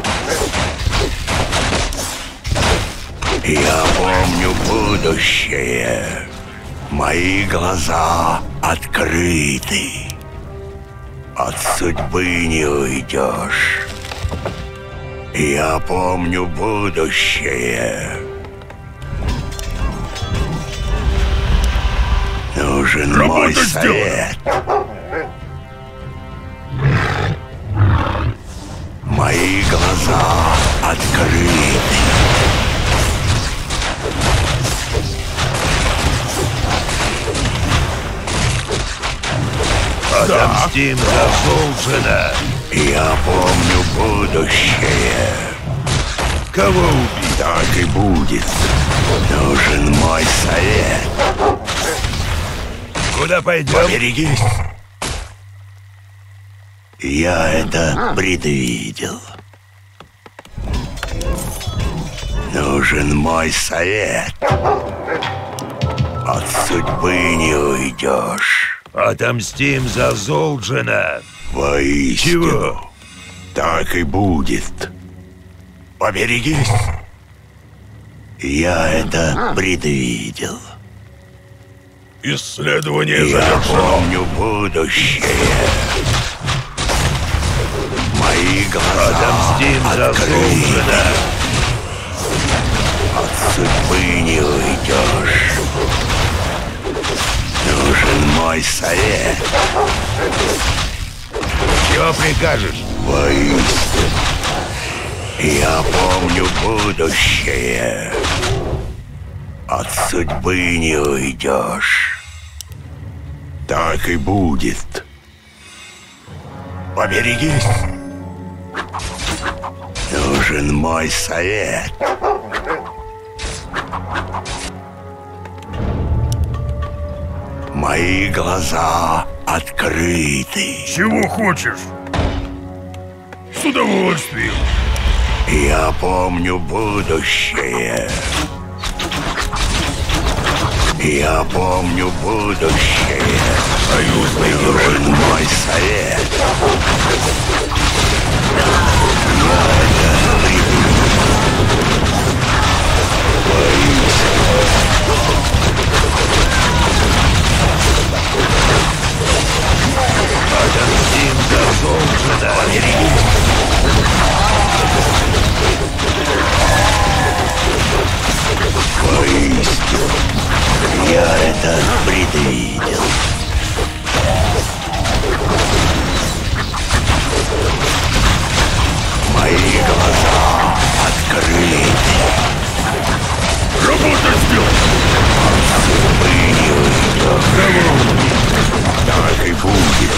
Speaker 2: Я помню будущее. Мои глаза открыты. От судьбы не уйдешь. Я помню будущее. Нужен мой
Speaker 1: Работа
Speaker 2: совет. Мои глаза открыты.
Speaker 3: Отомстим за Золджина.
Speaker 2: Я помню будущее.
Speaker 3: Кого убить?
Speaker 2: Так и будет. Нужен мой совет.
Speaker 3: Куда пойдем?
Speaker 2: Поберегись. Я это предвидел. Нужен мой совет. От судьбы не уйдешь.
Speaker 3: Отомстим за Золджина.
Speaker 2: Воистину.
Speaker 3: Чего?
Speaker 2: Так и будет. Поберегись. Я это предвидел.
Speaker 1: Исследование
Speaker 2: Я
Speaker 1: завершено.
Speaker 2: помню будущее. Мои глаза
Speaker 3: Отомстим за
Speaker 2: открыты.
Speaker 3: Золджина.
Speaker 2: От судьбы не уйдешь. Нужен мой совет.
Speaker 3: Чего прикажешь?
Speaker 2: Воистину. Я помню будущее. От судьбы не уйдешь. Так и будет. Поберегись. Нужен мой совет. Мои глаза открыты.
Speaker 1: Чего хочешь? С удовольствием.
Speaker 2: Я помню будущее. Я помню будущее.
Speaker 1: Союзный герой.
Speaker 2: Нужен мой совет.
Speaker 3: Отомстим за Золджина.
Speaker 2: Воистину. Я это предвидел. Мои глаза открыты.
Speaker 1: Работа сделана.
Speaker 2: Судьбы не уйдешь. Так и будет.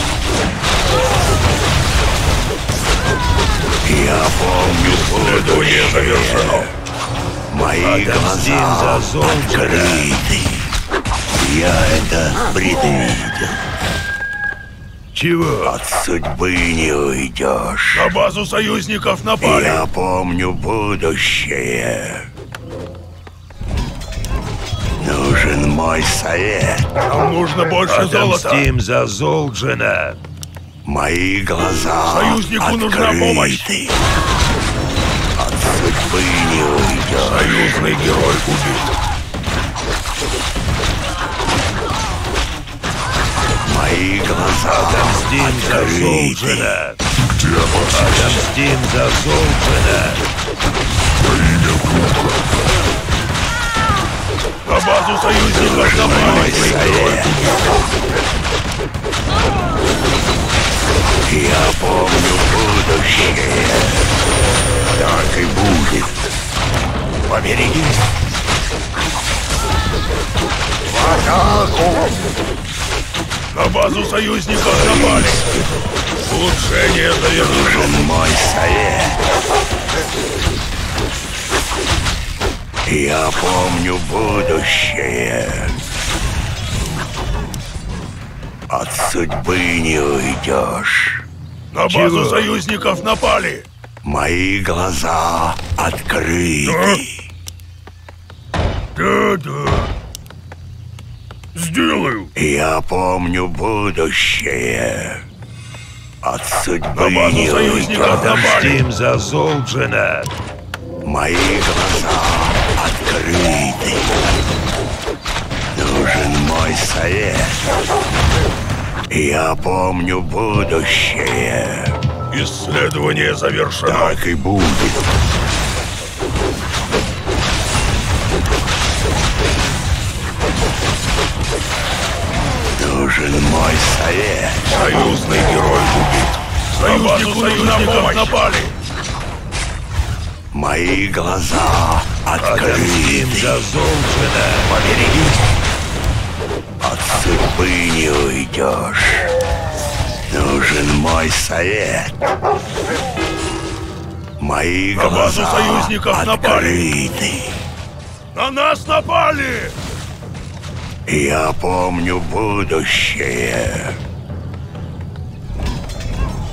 Speaker 2: Я помню
Speaker 1: Исследование
Speaker 2: будущее.
Speaker 1: завершено.
Speaker 2: Мои
Speaker 3: Отомстим
Speaker 2: глаза
Speaker 3: за Золджина.
Speaker 2: открыты. Я это предвидел.
Speaker 3: Чего?
Speaker 2: От судьбы не уйдешь.
Speaker 1: На базу союзников напали.
Speaker 2: Я помню будущее. Нужен мой совет.
Speaker 1: Нам нужно больше золота.
Speaker 3: Отомстим за Золджина.
Speaker 2: Мои глаза
Speaker 1: Союзнику нужна помощь.
Speaker 2: открыты. От судьбы не уйдешь.
Speaker 1: Союзный герой убит.
Speaker 2: Мои глаза
Speaker 3: Отомстим за
Speaker 2: открыты.
Speaker 3: Золджина.
Speaker 1: Где опасность?
Speaker 3: Отомстим за Золджина.
Speaker 1: На базу союзников напали.
Speaker 2: Мой совет. Я помню будущее. Так и будет. Поберегись. В атаку!
Speaker 1: На базу союзников напали. Улучшение завершено.
Speaker 2: Нужен мой совет. Я помню будущее. От судьбы не уйдешь.
Speaker 1: На базу
Speaker 3: Чего?
Speaker 1: союзников напали.
Speaker 2: Мои глаза открыты.
Speaker 1: Да-да. Сделаю.
Speaker 2: Я помню будущее. От судьбы
Speaker 1: На базу
Speaker 2: не
Speaker 1: союзников
Speaker 2: уйдешь.
Speaker 1: напали.
Speaker 3: Отомстим за Золджина.
Speaker 2: Мои глаза открыты. Нужен мой совет. Я помню будущее.
Speaker 1: Исследование завершено.
Speaker 2: Так и будет. Нужен мой совет.
Speaker 1: Союзный герой убит. Союзнику нужна помощь. Напали.
Speaker 2: Мои глаза
Speaker 3: Отомстим
Speaker 2: открыты.
Speaker 3: за Золджина.
Speaker 2: Поберегись. От судьбы не уйдешь. Нужен мой совет. Мои
Speaker 1: На базу
Speaker 2: глаза
Speaker 1: союзников напали.
Speaker 2: открыты.
Speaker 1: На нас напали.
Speaker 2: Я помню будущее.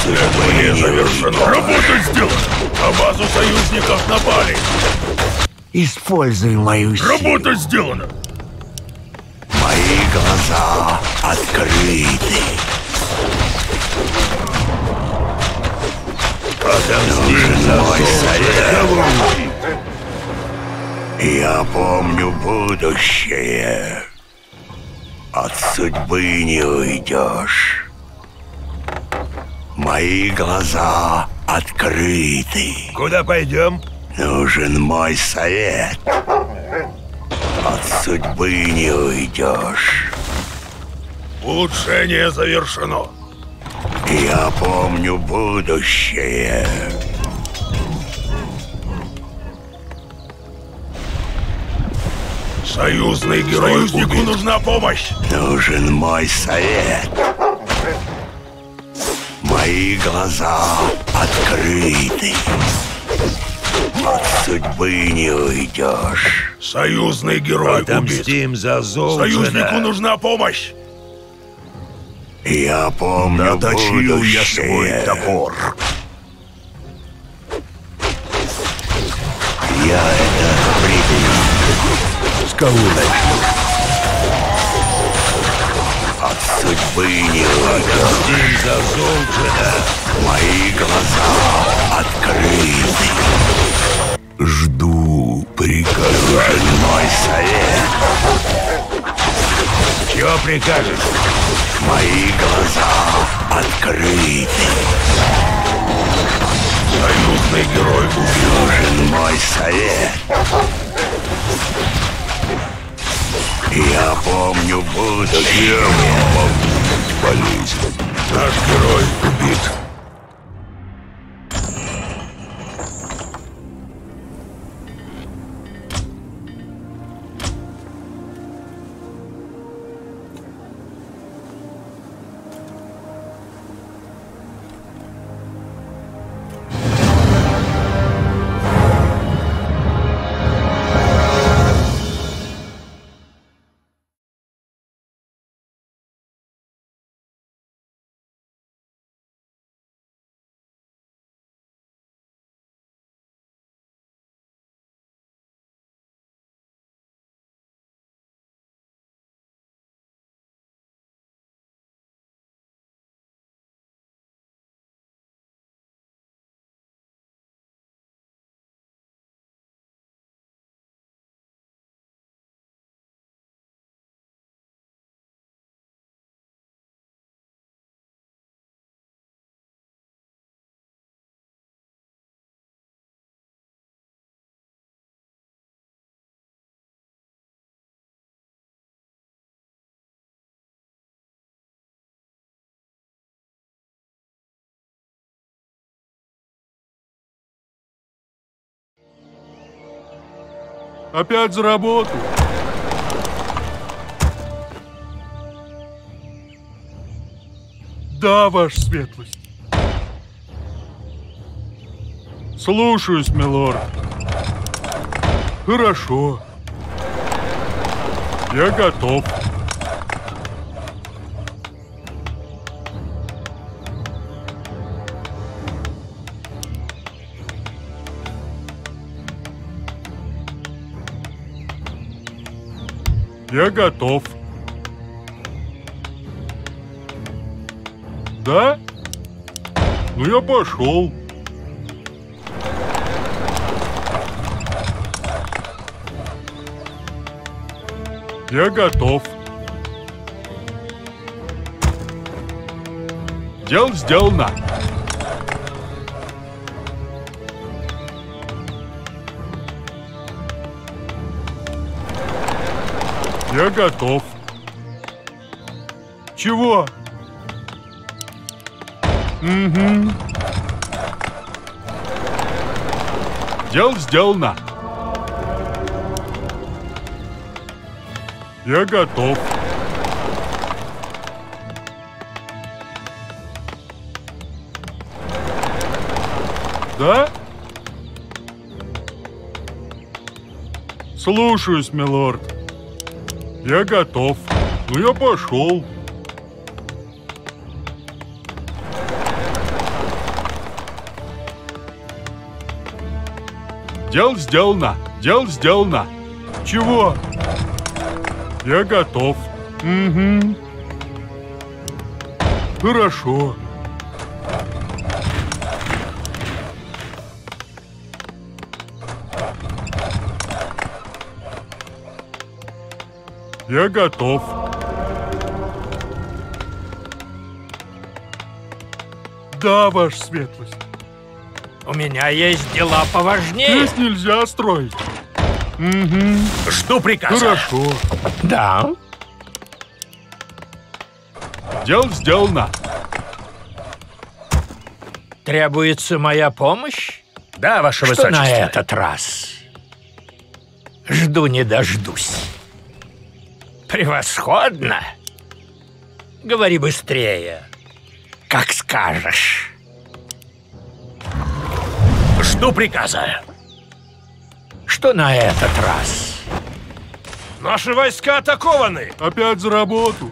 Speaker 1: Исследование завершено. Работа сделана. На базу союзников напали.
Speaker 2: Используй мою силу.
Speaker 1: Работа сделана.
Speaker 2: Мои глаза открыты.
Speaker 3: Отомстим за
Speaker 2: Мой
Speaker 3: совет.
Speaker 2: Я помню будущее. От судьбы не уйдешь. Мои глаза открыты.
Speaker 3: Куда пойдем?
Speaker 2: Нужен мой совет. От судьбы не уйдешь.
Speaker 1: Улучшение завершено.
Speaker 2: Я помню будущее.
Speaker 1: Союзный герой. Союзнику нужна помощь.
Speaker 2: Нужен мой совет. Мои глаза открыты. От судьбы не уйдешь.
Speaker 1: Союзный герой убит.
Speaker 3: Отомстим за
Speaker 1: Союзнику
Speaker 3: Золджена.
Speaker 1: нужна помощь.
Speaker 2: Я помню
Speaker 4: Наточил я свой
Speaker 2: будущее.
Speaker 4: топор.
Speaker 2: Я это определю.
Speaker 4: Скалу начну.
Speaker 2: От судьбы не уйдешь.
Speaker 3: Отомстим за Золджена.
Speaker 2: Мои глаза открыты.
Speaker 4: Жду приказа.
Speaker 2: Нужен мой совет.
Speaker 3: Чего прикажешь?
Speaker 2: Мои глаза открыты.
Speaker 1: Союзный герой убит.
Speaker 2: Нужен мой совет. Я помню будущее.
Speaker 4: Полезен.
Speaker 1: Наш герой убит.
Speaker 5: Опять за работу. Да, ваша светлость. Слушаюсь, милорд. Хорошо. Я готов. Я готов. Да? Ну я пошел. Я готов. Дело сделано. Я готов. Чего? Угу. Дело сделано. Я готов. Да? Слушаюсь, милорд. Я готов. Ну я пошел. Дело сделано. Дело сделано. Чего? Я готов. Угу. Хорошо. Я готов. Да, ваша светлость.
Speaker 6: У меня есть дела поважнее.
Speaker 5: Здесь нельзя строить. Угу.
Speaker 3: Жду приказа.
Speaker 5: Хорошо.
Speaker 6: Да.
Speaker 5: Дело сделано.
Speaker 6: Требуется моя помощь?
Speaker 3: Да, ваше
Speaker 6: Что
Speaker 3: высочество.
Speaker 6: на этот раз? Жду не дождусь. Превосходно. Говори быстрее. Как скажешь.
Speaker 3: Жду приказа.
Speaker 6: Что на этот раз?
Speaker 3: Наши войска атакованы.
Speaker 5: Опять за работу.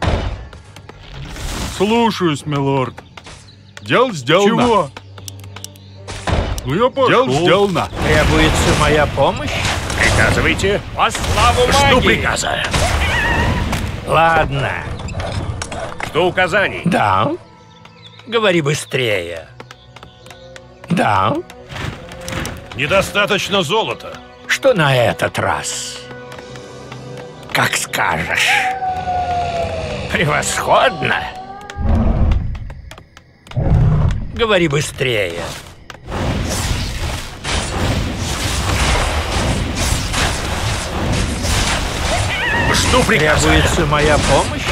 Speaker 5: Слушаюсь, милорд. Дело сделано. Чего? Ну я пошел. Дело сделано.
Speaker 6: Требуется моя помощь?
Speaker 3: Приказывайте.
Speaker 6: Во славу
Speaker 3: Жду
Speaker 6: магии!
Speaker 3: приказа.
Speaker 6: Ладно.
Speaker 3: Жду указаний.
Speaker 6: Да. Говори быстрее. Да.
Speaker 3: Недостаточно золота.
Speaker 6: Что на этот раз? Как скажешь. Превосходно. Говори быстрее.
Speaker 3: Жду приказа.
Speaker 6: Требуется моя помощь?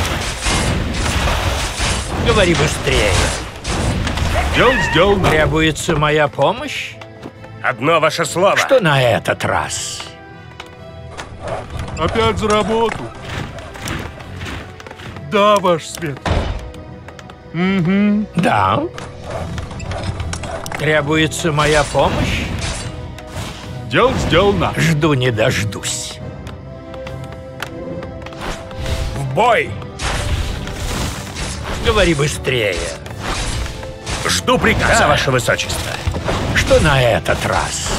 Speaker 6: Говори быстрее.
Speaker 5: Дело сделано.
Speaker 6: Требуется моя помощь?
Speaker 3: Одно ваше слово.
Speaker 6: Что на этот раз?
Speaker 5: Опять за работу. Да, ваш свет. Угу.
Speaker 6: Да. Требуется моя помощь?
Speaker 5: Дело сделано.
Speaker 6: Жду не дождусь.
Speaker 3: В бой.
Speaker 6: Говори быстрее.
Speaker 3: Жду приказа, ваше высочество.
Speaker 6: Что на этот раз?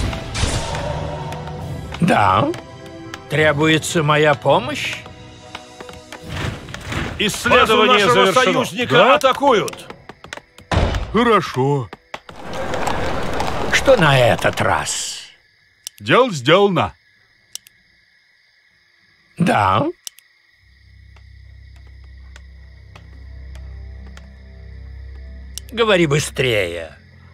Speaker 6: Да. Требуется моя помощь?
Speaker 3: Исследование
Speaker 1: нашего
Speaker 3: завершено.
Speaker 1: союзника
Speaker 5: Да?
Speaker 3: атакуют.
Speaker 5: Хорошо.
Speaker 6: Что на этот раз?
Speaker 5: Дело сделано.
Speaker 6: Да. Говори быстрее.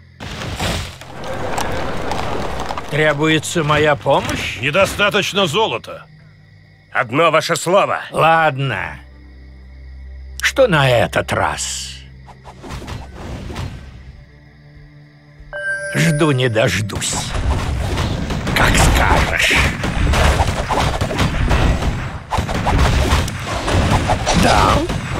Speaker 6: Требуется моя помощь?
Speaker 3: Недостаточно золота. Одно ваше слово.
Speaker 6: Ладно. Что на этот раз? Жду не дождусь. Как скажешь. Да.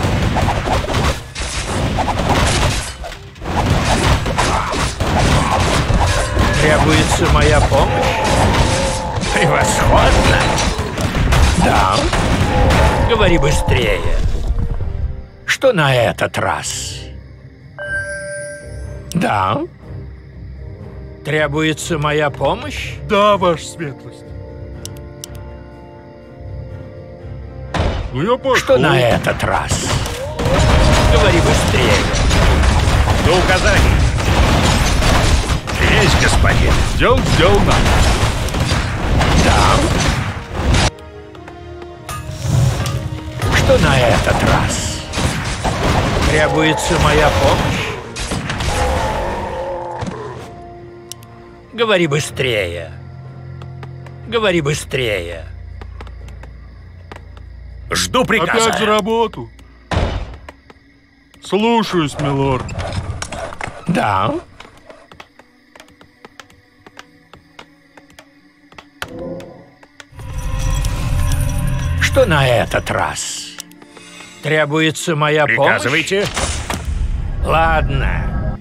Speaker 6: Требуется моя помощь? Превосходно. Да. Говори быстрее. Что на этот раз? Да. Требуется моя помощь?
Speaker 5: Да, ваша светлость. Ну я пошел.
Speaker 6: Что на этот раз? Говори быстрее.
Speaker 3: До указаний. Есть, господин.
Speaker 5: Дело сделано.
Speaker 6: Да. Что на этот раз? Требуется моя помощь? Говори быстрее. Говори быстрее.
Speaker 3: Жду приказа.
Speaker 5: Опять за работу. Слушаюсь, милорд.
Speaker 6: Да. Что на этот раз? Требуется моя помощь?
Speaker 3: Приказывайте.
Speaker 6: Ладно.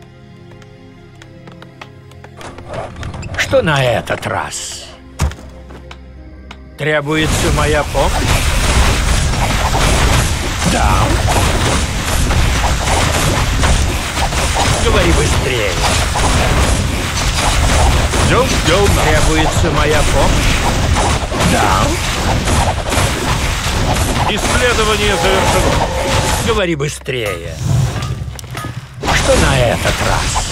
Speaker 6: Что на этот раз? Требуется моя помощь? Да. Говори быстрее.
Speaker 5: Дело сделано.
Speaker 6: Требуется моя помощь? Да.
Speaker 3: Исследование завершено.
Speaker 6: Говори быстрее. Что на этот раз?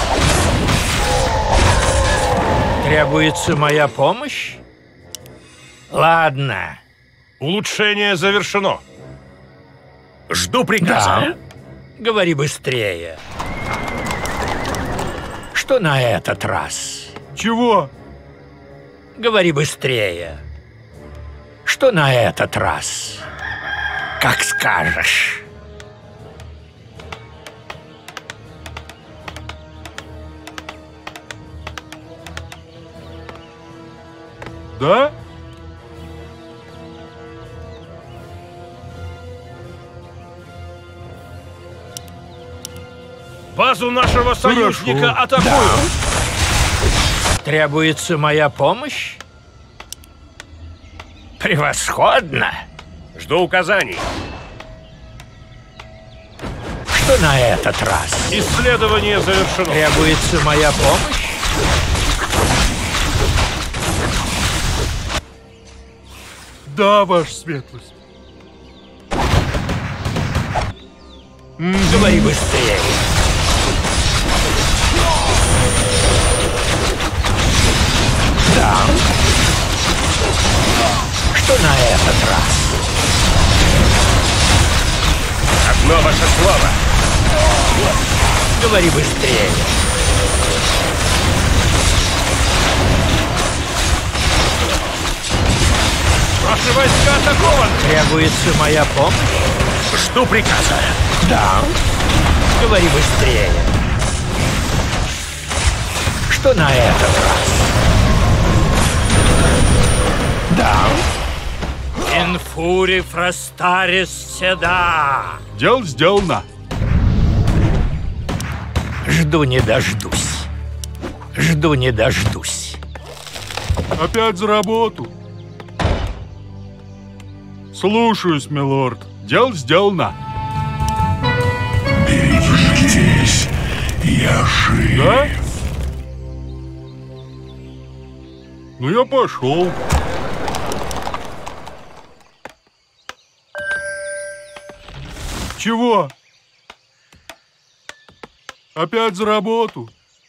Speaker 6: Требуется моя помощь? Ладно.
Speaker 3: Улучшение завершено. Жду приказа.
Speaker 6: Да. Говори быстрее. Что на этот раз?
Speaker 5: Чего?
Speaker 6: Говори быстрее. Что на этот раз? Как скажешь.
Speaker 5: Да?
Speaker 3: Базу нашего союзника атакуют.
Speaker 6: Требуется моя помощь? Превосходно!
Speaker 3: Жду указаний.
Speaker 6: Что на этот раз?
Speaker 3: Исследование завершено.
Speaker 6: Требуется моя помощь?
Speaker 5: Да, ваша светлость.
Speaker 6: Говори быстрее. Да. Что на этот раз?
Speaker 3: Одно ваше слово.
Speaker 6: Говори быстрее.
Speaker 3: Наши войска атакованы.
Speaker 6: Требуется моя помощь?
Speaker 3: Жду приказа.
Speaker 6: Да. Говори быстрее. Что на этот раз? Да. Инфури фрастарис седа.
Speaker 5: Дело сделано.
Speaker 6: Жду не дождусь. Жду не дождусь.
Speaker 5: Опять за работу. Слушаюсь, милорд. Дело сделано.
Speaker 4: Берегитесь, я жив.
Speaker 5: Да? Ну, я пошел. Чего? Опять за работу.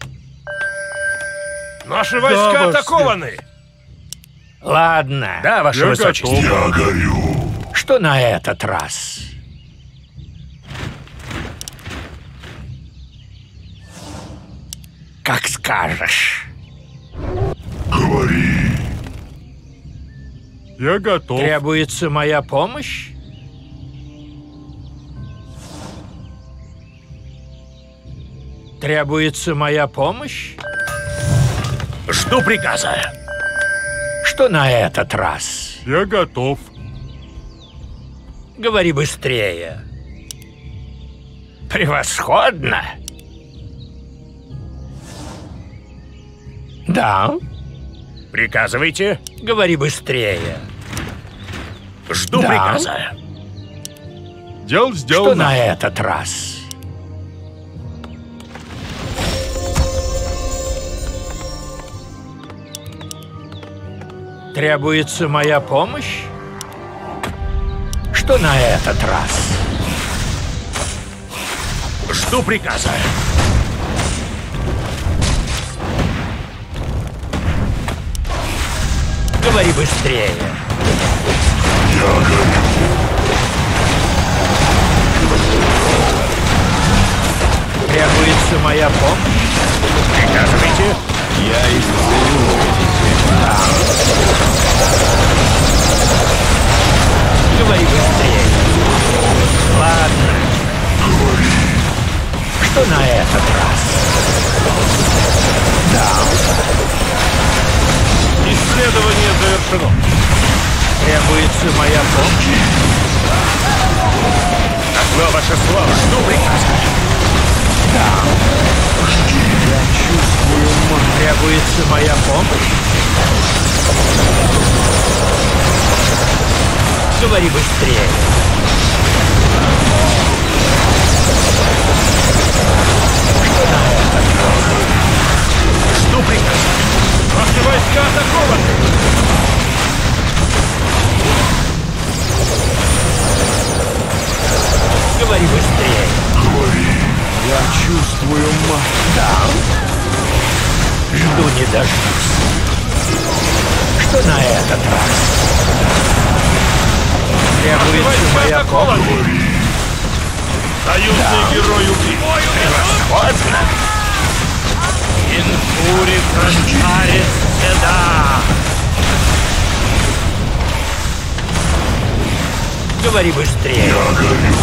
Speaker 3: Наши войска
Speaker 5: ваше
Speaker 3: атакованы.
Speaker 6: Ладно.
Speaker 3: Да, ваше
Speaker 5: Я
Speaker 3: высочество.
Speaker 5: готов.
Speaker 4: Я горю.
Speaker 6: Что на этот раз? Как скажешь.
Speaker 4: Говори.
Speaker 5: Я готов.
Speaker 6: Требуется моя помощь? Требуется моя помощь?
Speaker 3: Жду приказа.
Speaker 6: Что на этот раз?
Speaker 5: Я готов.
Speaker 6: Говори быстрее. Превосходно! Да,
Speaker 3: Приказывайте.
Speaker 6: говори быстрее.
Speaker 3: Жду
Speaker 6: Да.
Speaker 3: приказа.
Speaker 5: Дело
Speaker 6: Что
Speaker 5: сделано.
Speaker 6: на этот раз? Требуется моя помощь? Что на этот раз?
Speaker 3: Жду приказа.
Speaker 6: Говори быстрее. Требуется моя помощь?
Speaker 3: Приказывайте.
Speaker 6: Я исцелю Говори быстрее. Ладно. Что на этот раз?
Speaker 3: Исследование завершено.
Speaker 6: Требуется моя помощь?
Speaker 3: Одно ваше слово. Жду приказа.
Speaker 6: Требуется моя помощь? Говори быстрее.
Speaker 3: Жду приказа.
Speaker 6: чувствую мать. Да. Жду не дождусь. Что на этот раз? Требуется моя помощь.
Speaker 3: Союзный герой убит.
Speaker 6: Превосходно.
Speaker 3: Инфури Фронтарис Седа.
Speaker 6: Говори быстрее.
Speaker 4: Я горю.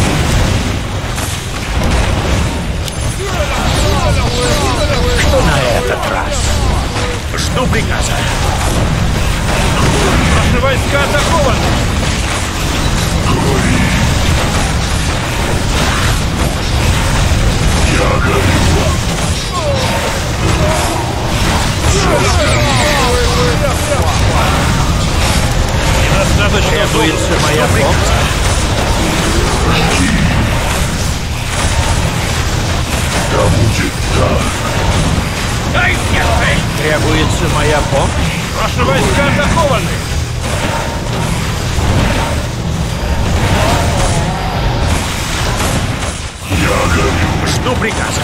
Speaker 6: Что на этот раз?
Speaker 3: Жду приказа.
Speaker 1: Наши войска атакованы!
Speaker 4: Я горю.
Speaker 3: Недостаточно
Speaker 6: Требуется моя помощь.
Speaker 4: Да будет так.
Speaker 6: Требуется моя помощь.
Speaker 1: Наши войска атакованы!
Speaker 4: Я горю.
Speaker 3: Жду приказа.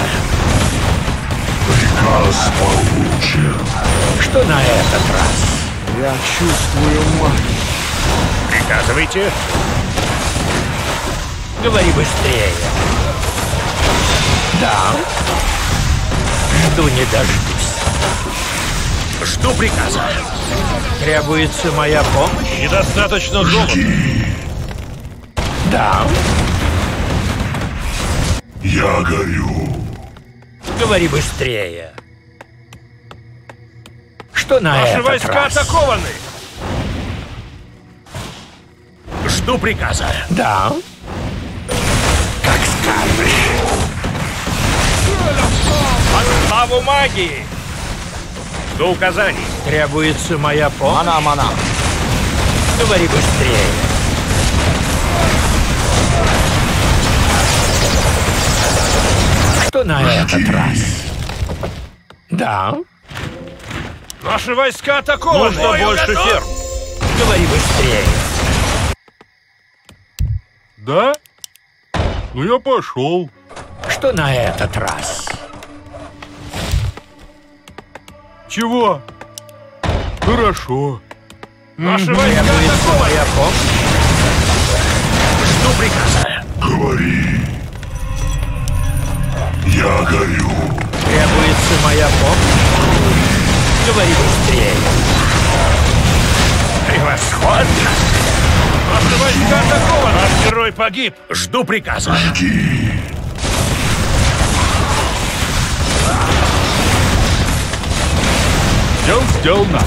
Speaker 4: Приказ получен.
Speaker 6: Что на этот раз?
Speaker 5: Я чувствую мать.
Speaker 3: Приказывайте.
Speaker 6: Говори быстрее. Да. Жду не дождусь.
Speaker 3: Жду приказа.
Speaker 6: Требуется моя помощь.
Speaker 3: Недостаточно золота.
Speaker 6: Да.
Speaker 4: Я горю.
Speaker 6: Говори быстрее. Что на
Speaker 1: Наши
Speaker 6: этот
Speaker 1: войска
Speaker 6: раз?
Speaker 1: атакованы!
Speaker 3: Жду приказа.
Speaker 6: Да. Как скажешь.
Speaker 1: Во славу магии!
Speaker 3: Жду указаний.
Speaker 6: Требуется моя помощь. Мана. Говори быстрее. Что на этот раз? Да.
Speaker 1: Наши войска атакованы!
Speaker 3: Нужно больше ферм.
Speaker 6: Говори быстрее.
Speaker 5: Да? Ну я пошел.
Speaker 6: Что на этот раз?
Speaker 5: Чего? Хорошо.
Speaker 1: Наши войска
Speaker 6: Требуется
Speaker 1: атакованы!
Speaker 6: моя помощь.
Speaker 3: Жду приказа.
Speaker 4: Говори. Я горю.
Speaker 6: Требуется моя помощь. Говори быстрее.
Speaker 3: Превосходно.
Speaker 1: Наши войска атакованы!
Speaker 3: Наш герой погиб. Жду приказа.
Speaker 4: Жги.
Speaker 5: Дел сделано.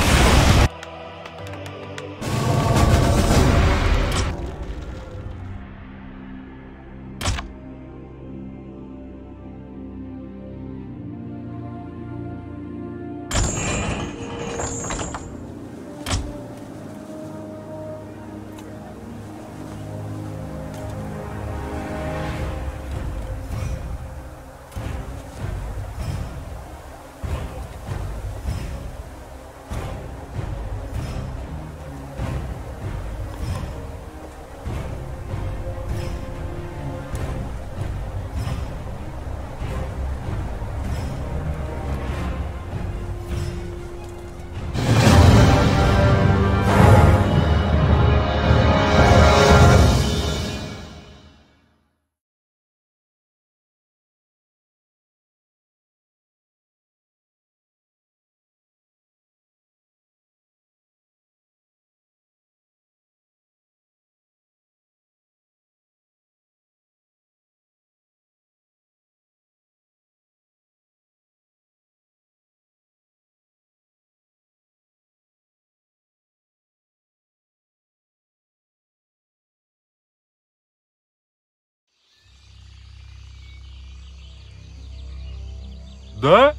Speaker 5: Да?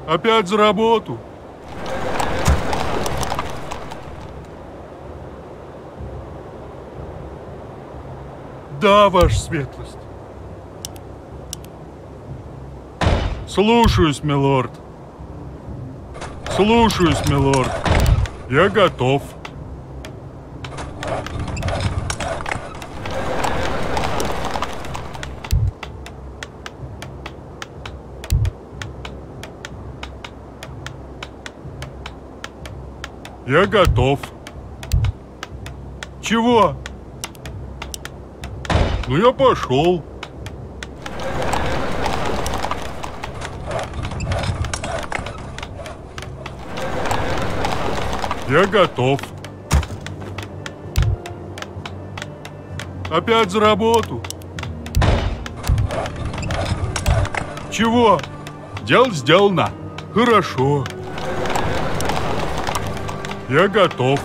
Speaker 5: Опять за работу. Да, ваша светлость. Слушаюсь, милорд. Слушаюсь, милорд. Я готов. Я готов. Чего? Ну я пошел. Я готов. Опять за работу. Чего? Дело сделано. Хорошо. Я готов.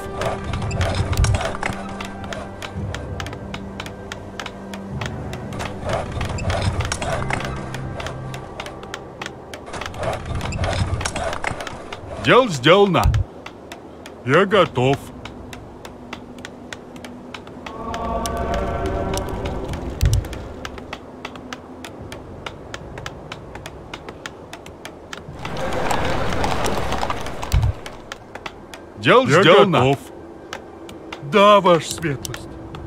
Speaker 5: Дело сделано. Я готов. Дело сделано. Готов. Да, ваша светлость.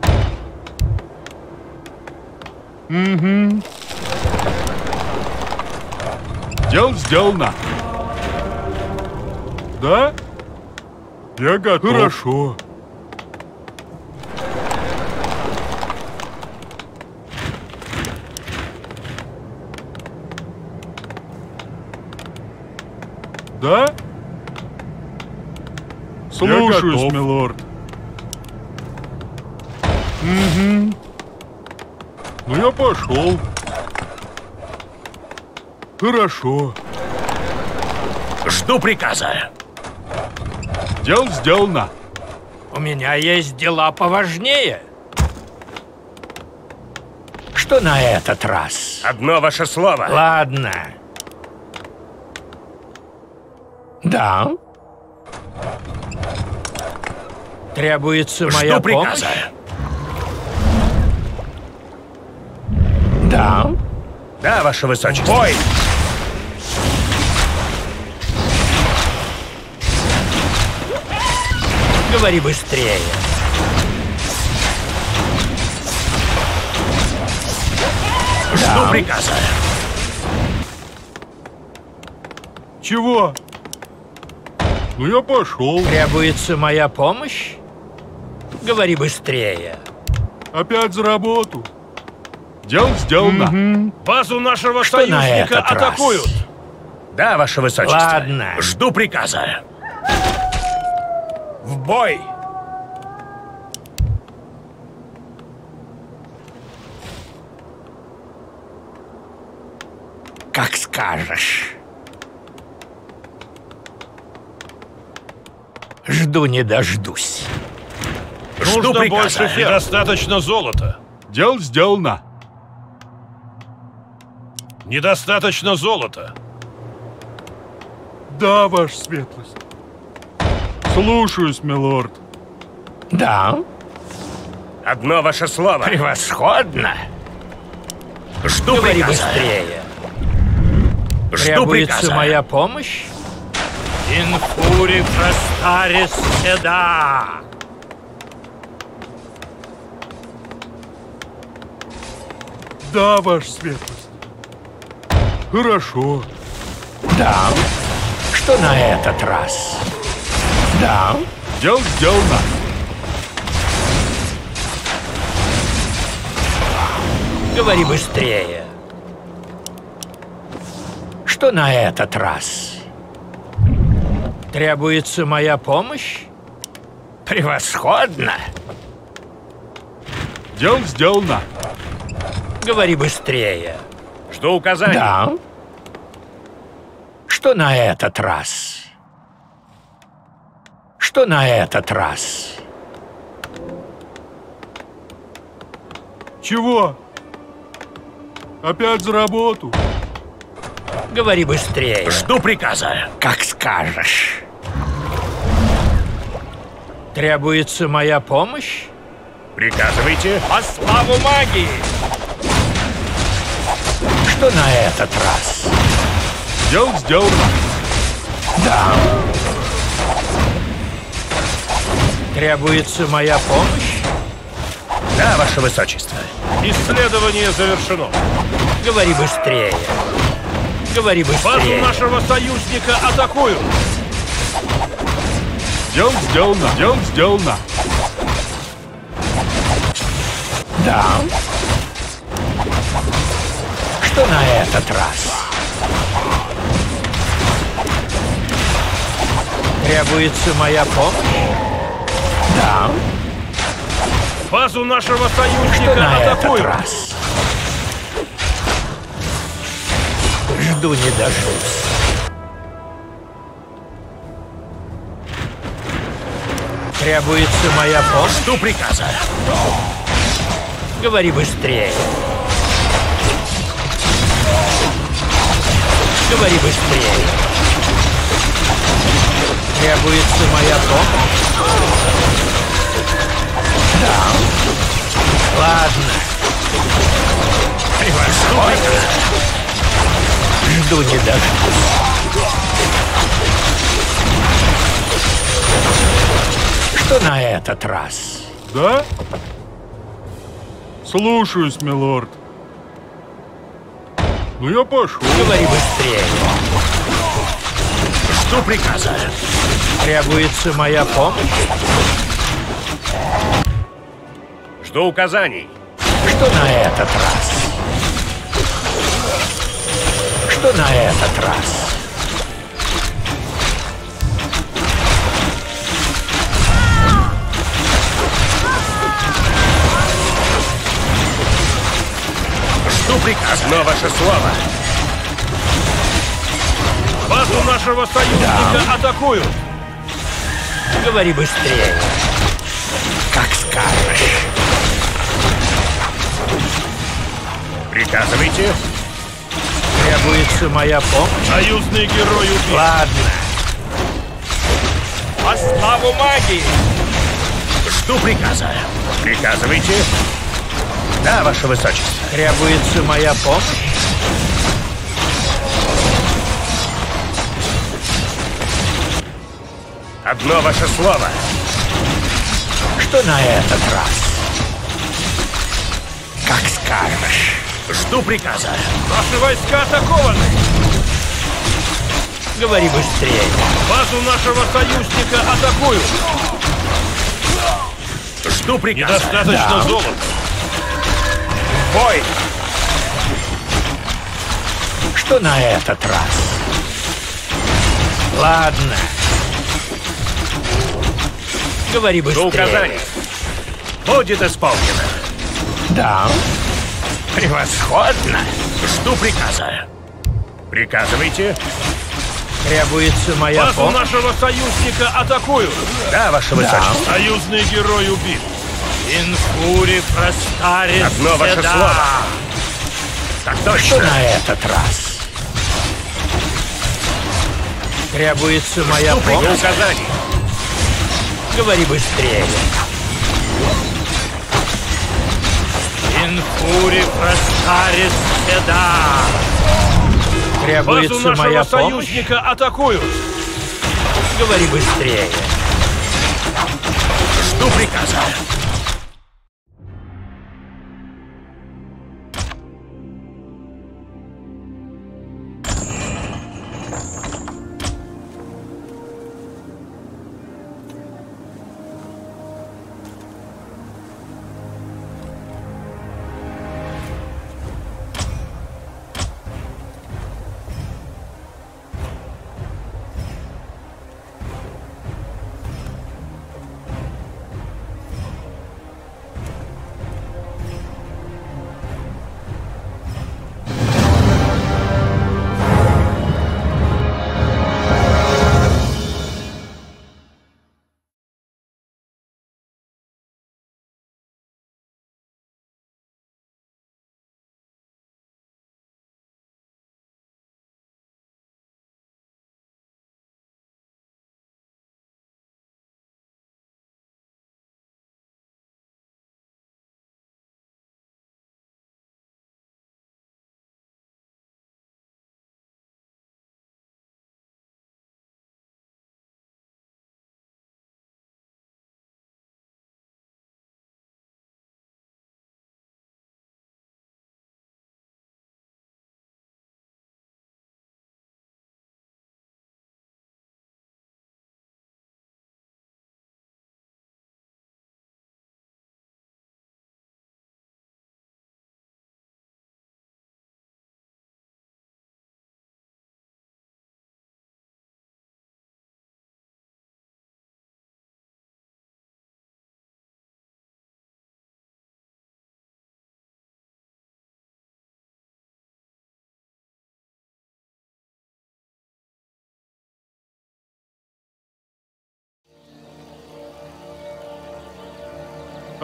Speaker 5: Угу. Дело сделано. Да? Я готов. Хорошо. Да? Слушаюсь, милорд. Угу. Ну я пошел. Хорошо.
Speaker 3: Жду приказа.
Speaker 5: Дело сделано.
Speaker 6: У меня есть дела поважнее. Что на этот раз?
Speaker 3: Одно ваше слово.
Speaker 6: Ладно. Да. Требуется моя
Speaker 3: Жду приказа.
Speaker 6: помощь? Да.
Speaker 3: Да, ваше высочество.
Speaker 6: Бой! Говори быстрее.
Speaker 3: Жду приказа.
Speaker 5: Чего? Ну я пошел.
Speaker 6: Требуется моя помощь? Говори быстрее.
Speaker 5: Опять за работу. Дело сделано. Угу.
Speaker 3: Базу нашего
Speaker 6: Что на
Speaker 3: союзника
Speaker 6: этот раз?
Speaker 3: атакуют. Да, ваше высочество.
Speaker 6: Ладно.
Speaker 3: Жду приказа.
Speaker 6: В бой! Как скажешь. Жду не дождусь.
Speaker 3: Жду
Speaker 1: Нужно
Speaker 3: приказа.
Speaker 1: больше ферм. Недостаточно золота.
Speaker 5: Дело сделано.
Speaker 1: Недостаточно золота.
Speaker 5: Да, ваша светлость. Слушаюсь, милорд.
Speaker 6: Да,
Speaker 3: Одно ваше слово.
Speaker 6: превосходно.
Speaker 3: Жду
Speaker 6: Говори
Speaker 3: приказа.
Speaker 6: быстрее.
Speaker 3: Жду
Speaker 6: Требуется
Speaker 3: приказа.
Speaker 6: моя помощь? Инфури простарис седа.
Speaker 5: Да, ваша светлость. Хорошо.
Speaker 6: Да. Что на этот раз? Да.
Speaker 5: Дело сделано.
Speaker 6: Говори быстрее. Что на этот раз? Требуется моя помощь? Превосходно.
Speaker 5: Дело сделано.
Speaker 6: Говори быстрее.
Speaker 3: Жду указаний.
Speaker 6: Да. Что на этот раз? Что на этот раз?
Speaker 5: Чего? Опять за работу.
Speaker 6: Говори быстрее.
Speaker 3: Жду приказа.
Speaker 6: Как скажешь. Требуется моя помощь?
Speaker 3: Приказывайте. По славу магии!
Speaker 6: Что на этот раз?
Speaker 5: Дело сделано.
Speaker 6: Да. Требуется моя помощь?
Speaker 3: Да, ваше высочество. Исследование завершено.
Speaker 6: Говори быстрее. Говори
Speaker 3: Базу
Speaker 6: быстрее.
Speaker 3: нашего союзника атакуют.
Speaker 5: Дело сделано. Дело сделано.
Speaker 6: Да. Что на этот раз? Требуется моя помощь? Да.
Speaker 3: Базу нашего
Speaker 6: Что
Speaker 3: союзника
Speaker 6: на этот
Speaker 3: атакуют.
Speaker 6: раз? Жду не дождусь. Требуется моя помощь?
Speaker 3: Жду приказа.
Speaker 6: Говори быстрее. Говори быстрее. Требуется моя помощь? Да. Ладно. Превосходно. Жду не дождусь. Что на этот раз?
Speaker 5: Да? Слушаюсь, милорд. Ну я пошел.
Speaker 6: Говори быстрее.
Speaker 3: Жду приказа.
Speaker 6: Требуется моя помощь?
Speaker 3: Жду указаний.
Speaker 6: Что на этот раз? Что на этот раз?
Speaker 3: Жду приказ. Но ваше слово. Базу нашего союзника атакуют.
Speaker 6: Говори быстрее. Как скажешь.
Speaker 3: Приказывайте.
Speaker 6: Требуется моя помощь?
Speaker 3: Союзный герой убит.
Speaker 6: Ладно.
Speaker 3: По славу магии. Жду приказа. Приказывайте. Да, ваше высочество.
Speaker 6: Требуется моя помощь?
Speaker 3: Одно ваше слово.
Speaker 6: Что на этот раз? Как скажешь.
Speaker 3: Жду приказа. Наши войска атакованы.
Speaker 6: Говори быстрее.
Speaker 3: Базу нашего союзника атакуют. Жду приказа. Недостаточно
Speaker 6: Да.
Speaker 3: золота. Бой.
Speaker 6: Что на этот раз? Ладно. Говори
Speaker 3: Жду
Speaker 6: быстрее.
Speaker 3: указаний. Будет исполнено.
Speaker 6: Да. Превосходно.
Speaker 3: Жду приказа. Приказывайте.
Speaker 6: Требуется моя
Speaker 3: Базу
Speaker 6: помощь?
Speaker 3: нашего союзника атакуют. Да, ваше высочество. Союзный герой убит. Инфури простарис. Одно ваше слово. Так
Speaker 6: Что
Speaker 3: точно.
Speaker 6: на этот раз? Требуется моя
Speaker 3: Жду
Speaker 6: помощь?
Speaker 3: указаний.
Speaker 6: Говори быстрее.
Speaker 3: Инфури простарис седа. Базу
Speaker 6: Требуется
Speaker 3: нашего
Speaker 6: моя помощь?
Speaker 3: союзника атакуют.
Speaker 6: Говори быстрее.
Speaker 3: Жду приказа.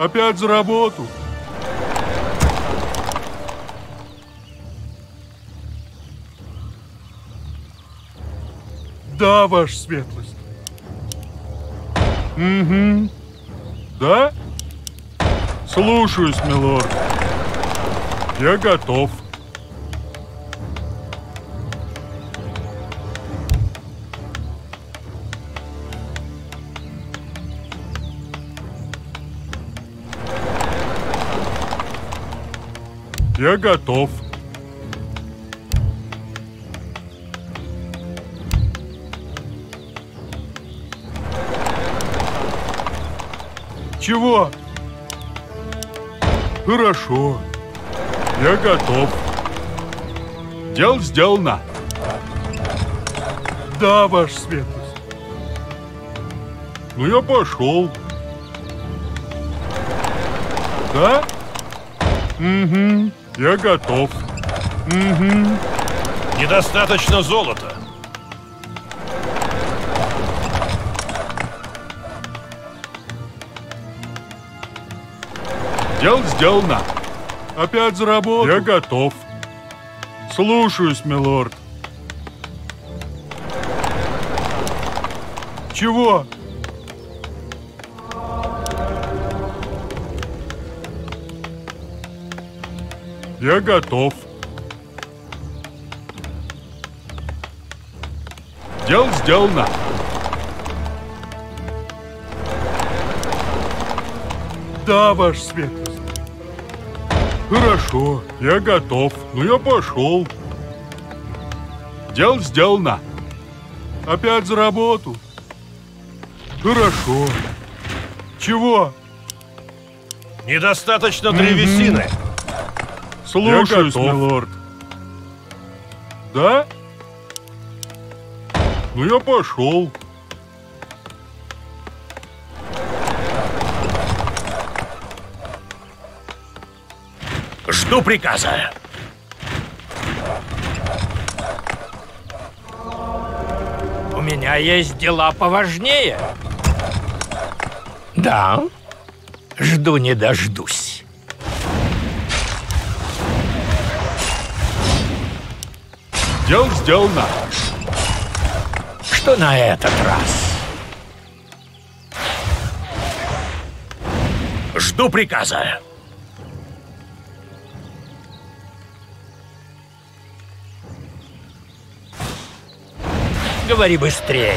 Speaker 5: Опять за работу. Да, ваша светлость. Угу. Да? Слушаюсь, милорд. Я готов. Я готов. Чего? Хорошо. Я готов. Дело сделано. Да, ваша светлость. Ну, я пошел. Да? Угу. Я готов. Угу.
Speaker 3: Недостаточно золота.
Speaker 5: Дело сделано. Опять за работу. Я готов. Слушаюсь, милорд. Чего? Я готов. Дело сделано. Да, ваша светлость. Хорошо, я готов. Ну, я пошел. Дело сделано. Опять за работу. Хорошо. Чего?
Speaker 3: Недостаточно древесины.
Speaker 5: Слушаюсь, милорд. Да? Ну, я пошел.
Speaker 3: Жду приказа.
Speaker 6: У меня есть дела поважнее. Да. Жду не дождусь.
Speaker 5: Дело сделано.
Speaker 6: Что на этот раз?
Speaker 3: Жду приказа.
Speaker 6: Говори быстрее.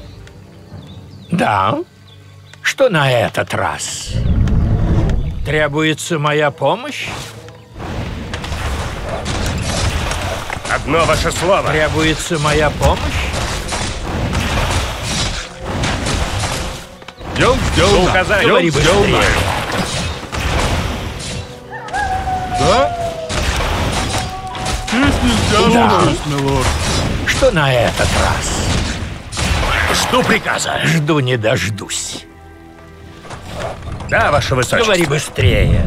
Speaker 6: Да. Что на этот раз? Требуется моя помощь?
Speaker 3: Одно ваше слово.
Speaker 6: Требуется моя помощь?
Speaker 5: Дело сделано.
Speaker 3: Указание.
Speaker 6: Говори быстрее.
Speaker 5: Да? Песни сделаны, милорд.
Speaker 6: Что на этот раз?
Speaker 3: Жду приказа.
Speaker 6: Жду не дождусь.
Speaker 3: Да, ваше высочество.
Speaker 6: Говори быстрее.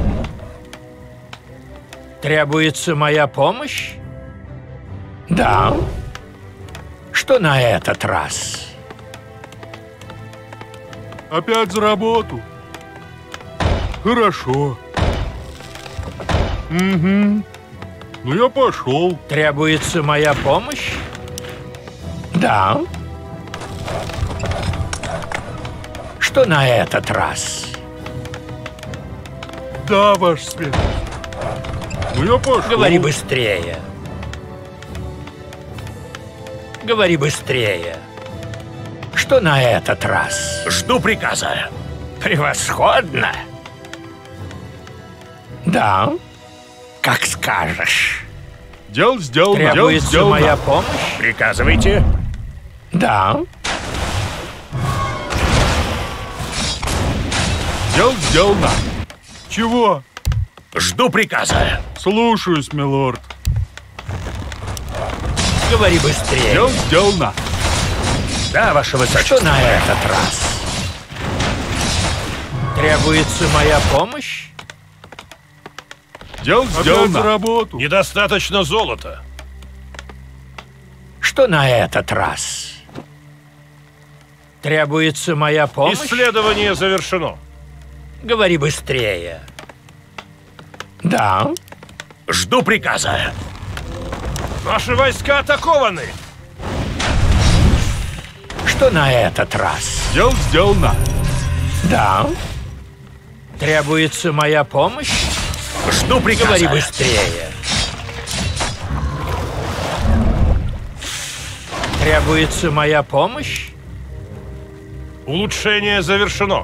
Speaker 6: Требуется моя помощь? Да. Что на этот раз?
Speaker 5: Опять за работу. Хорошо. Угу. Ну, я пошел.
Speaker 6: Требуется моя помощь? Да. Что на этот раз?
Speaker 5: Да, ваш свет. Ну, я пошел.
Speaker 6: Говори быстрее. Говори быстрее. Что на этот раз?
Speaker 3: Жду приказа.
Speaker 6: Превосходно. Да. Как скажешь.
Speaker 5: Дело сделано.
Speaker 6: Требуется
Speaker 5: Дело сделано.
Speaker 6: моя помощь?
Speaker 3: Приказывайте.
Speaker 6: Да.
Speaker 5: Дело сделано. Чего?
Speaker 3: Жду приказа.
Speaker 5: Слушаюсь, милорд.
Speaker 6: Говори быстрее.
Speaker 5: Дело сделано.
Speaker 3: Да, ваше высочество.
Speaker 6: Что на этот раз? Требуется моя помощь?
Speaker 5: Дело сделано. За работу.
Speaker 3: Недостаточно золота.
Speaker 6: Что на этот раз? Требуется моя помощь?
Speaker 3: Исследование завершено.
Speaker 6: Говори быстрее. Да.
Speaker 3: Жду приказа. Наши войска атакованы.
Speaker 6: Что на этот раз?
Speaker 5: Дело сделано.
Speaker 6: Да. Требуется моя помощь?
Speaker 3: Жду приказа.
Speaker 6: Говори быстрее. Требуется моя помощь?
Speaker 3: Улучшение завершено.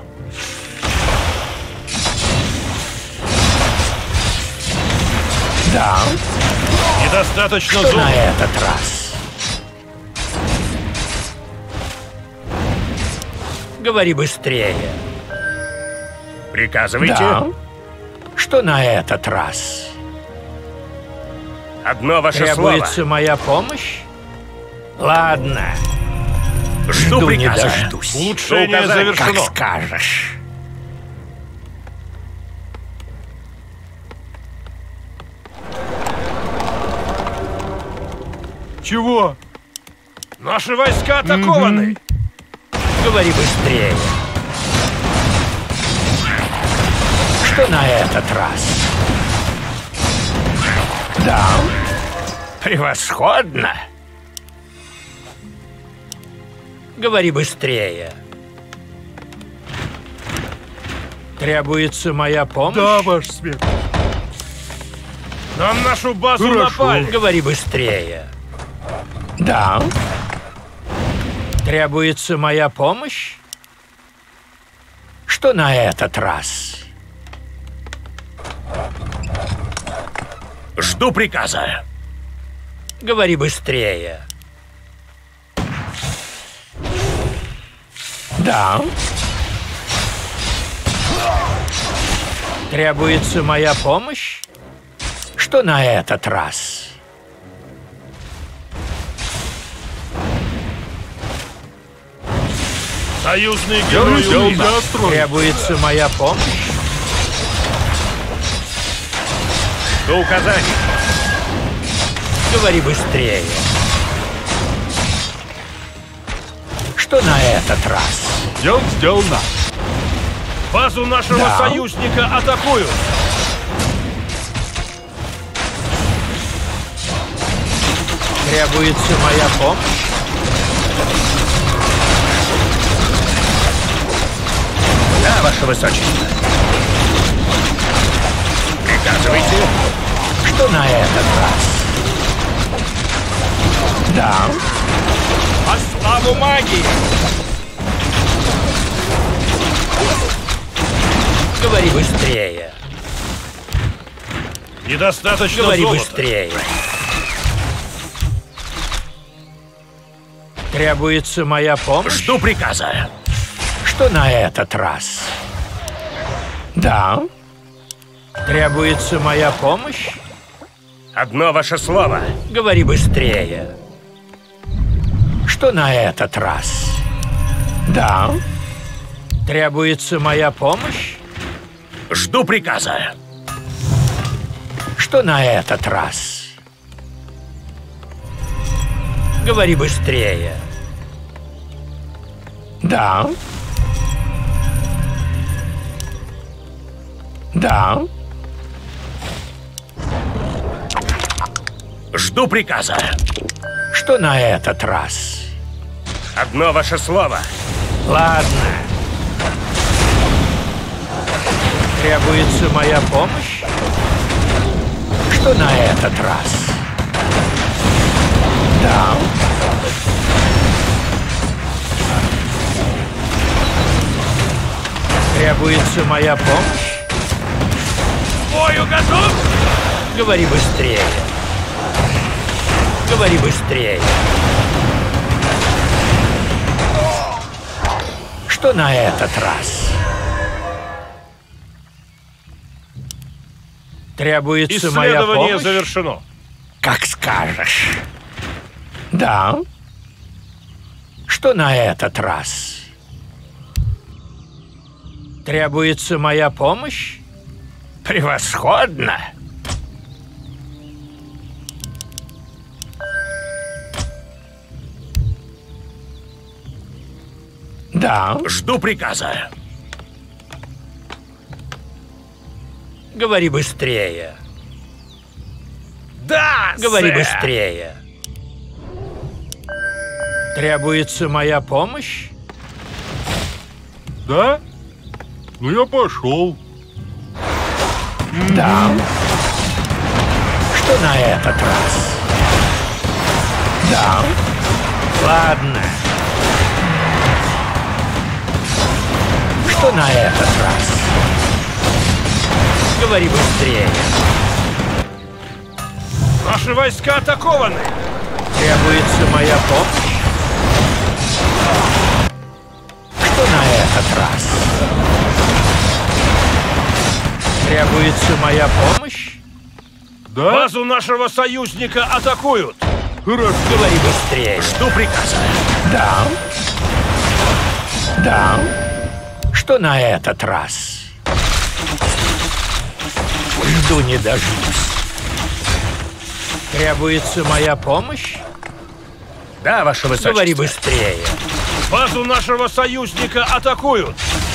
Speaker 6: Да.
Speaker 3: Недостаточно
Speaker 6: Что
Speaker 3: золота.
Speaker 6: на этот раз? Говори быстрее.
Speaker 3: Приказывайте.
Speaker 6: Да. Что на этот раз?
Speaker 3: Одно ваше
Speaker 6: Требуется
Speaker 3: слово.
Speaker 6: моя помощь? Ладно.
Speaker 3: Жду
Speaker 6: Жду не
Speaker 3: приказа.
Speaker 6: дождусь.
Speaker 3: Улучшение
Speaker 6: Как
Speaker 3: завершено.
Speaker 6: скажешь.
Speaker 5: Чего?
Speaker 3: Наши войска атакованы.
Speaker 6: Говори быстрее. Что на этот раз? Да. Превосходно. Говори быстрее. Требуется моя помощь?
Speaker 5: Да, ваш свет.
Speaker 3: На нашу базу
Speaker 5: Хорошо.
Speaker 3: напали.
Speaker 6: Говори быстрее. Да. Требуется моя помощь? Что на этот раз?
Speaker 3: Жду приказа.
Speaker 6: Говори быстрее. Да. Требуется моя помощь? Что на этот раз?
Speaker 3: Союзные
Speaker 5: Дело
Speaker 3: герои
Speaker 5: сделано.
Speaker 3: убиты.
Speaker 5: Я строю.
Speaker 6: Требуется моя помощь?
Speaker 3: До указаний.
Speaker 6: Говори быстрее. Что на этот раз?
Speaker 5: Дело сделано.
Speaker 3: Базу нашего
Speaker 6: Да.
Speaker 3: союзника атакуют.
Speaker 6: Требуется моя помощь?
Speaker 3: Да, ваше высочество. Приказывайте.
Speaker 6: Что на этот раз? Да.
Speaker 3: По славу магии.
Speaker 6: Говори быстрее.
Speaker 3: Недостаточно
Speaker 6: Говори
Speaker 3: золота.
Speaker 6: быстрее. Требуется моя помощь?
Speaker 3: Жду приказа.
Speaker 6: Что на этот раз? Да. Требуется моя помощь?
Speaker 3: Одно ваше слово.
Speaker 6: Говори быстрее. Что на этот раз? Да. Требуется моя помощь?
Speaker 3: Жду приказа.
Speaker 6: Что на этот раз? Говори быстрее. Да. Да.
Speaker 3: Жду приказа.
Speaker 6: Что на этот раз?
Speaker 3: Одно ваше слово.
Speaker 6: Ладно. Требуется моя помощь? Что на этот раз? Да. Требуется моя помощь?
Speaker 3: К бою готов?
Speaker 6: Говори быстрее. Говори быстрее. Что на этот раз? Требуется моя
Speaker 3: Исследование
Speaker 6: помощь?
Speaker 3: завершено.
Speaker 6: Как скажешь. Да. Что на этот раз? Требуется моя помощь? Превосходно! Да.
Speaker 3: Жду приказа.
Speaker 6: Говори быстрее.
Speaker 3: Да,
Speaker 6: Говори
Speaker 3: сэр.
Speaker 6: быстрее. Требуется моя помощь?
Speaker 5: Да? Ну я пошел.
Speaker 6: Да. Что на этот раз? Да. Ладно. Что на этот раз? Говори быстрее.
Speaker 3: Наши войска атакованы.
Speaker 6: Требуется моя помощь? Что на этот раз? Требуется моя помощь?
Speaker 5: Да?
Speaker 3: Базу нашего союзника атакуют.
Speaker 5: Хорошо.
Speaker 6: Говори быстрее.
Speaker 3: Жду приказа.
Speaker 6: Да. Да. Что на этот раз? Жду не дождусь. Требуется моя помощь?
Speaker 3: Да, ваше высочество.
Speaker 6: Говори быстрее.
Speaker 3: Базу нашего союзника атакуют.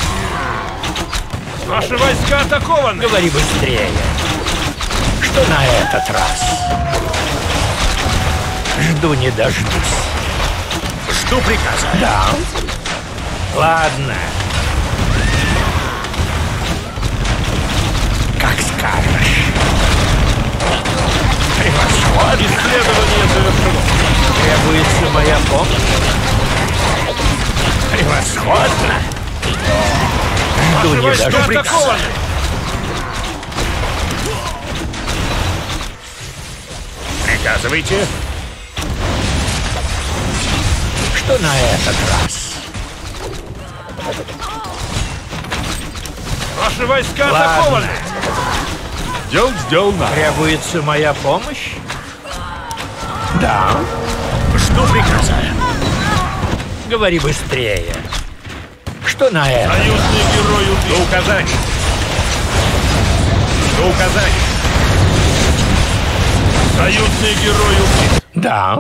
Speaker 3: Наши войска атакованы.
Speaker 6: Говори быстрее. Что на этот раз? Жду не дождусь.
Speaker 3: Жду приказа.
Speaker 6: Да. Ладно. Как скажешь. Превосходно.
Speaker 3: Исследование завершено.
Speaker 6: Требуется моя помощь. Превосходно. Жду
Speaker 3: Наши
Speaker 6: не
Speaker 3: войска
Speaker 6: дождусь.
Speaker 3: атакованы.
Speaker 2: Приказывайте.
Speaker 6: Что на этот раз?
Speaker 3: Наши войска
Speaker 6: Ладно.
Speaker 3: атакованы.
Speaker 5: Дело сделано.
Speaker 6: Требуется моя помощь? Да.
Speaker 2: Жду приказа.
Speaker 6: Говори быстрее. Что на это?
Speaker 3: Союзный герой
Speaker 2: До
Speaker 3: убит.
Speaker 2: указаний. До указаний.
Speaker 3: Союзный герой убит.
Speaker 6: Да.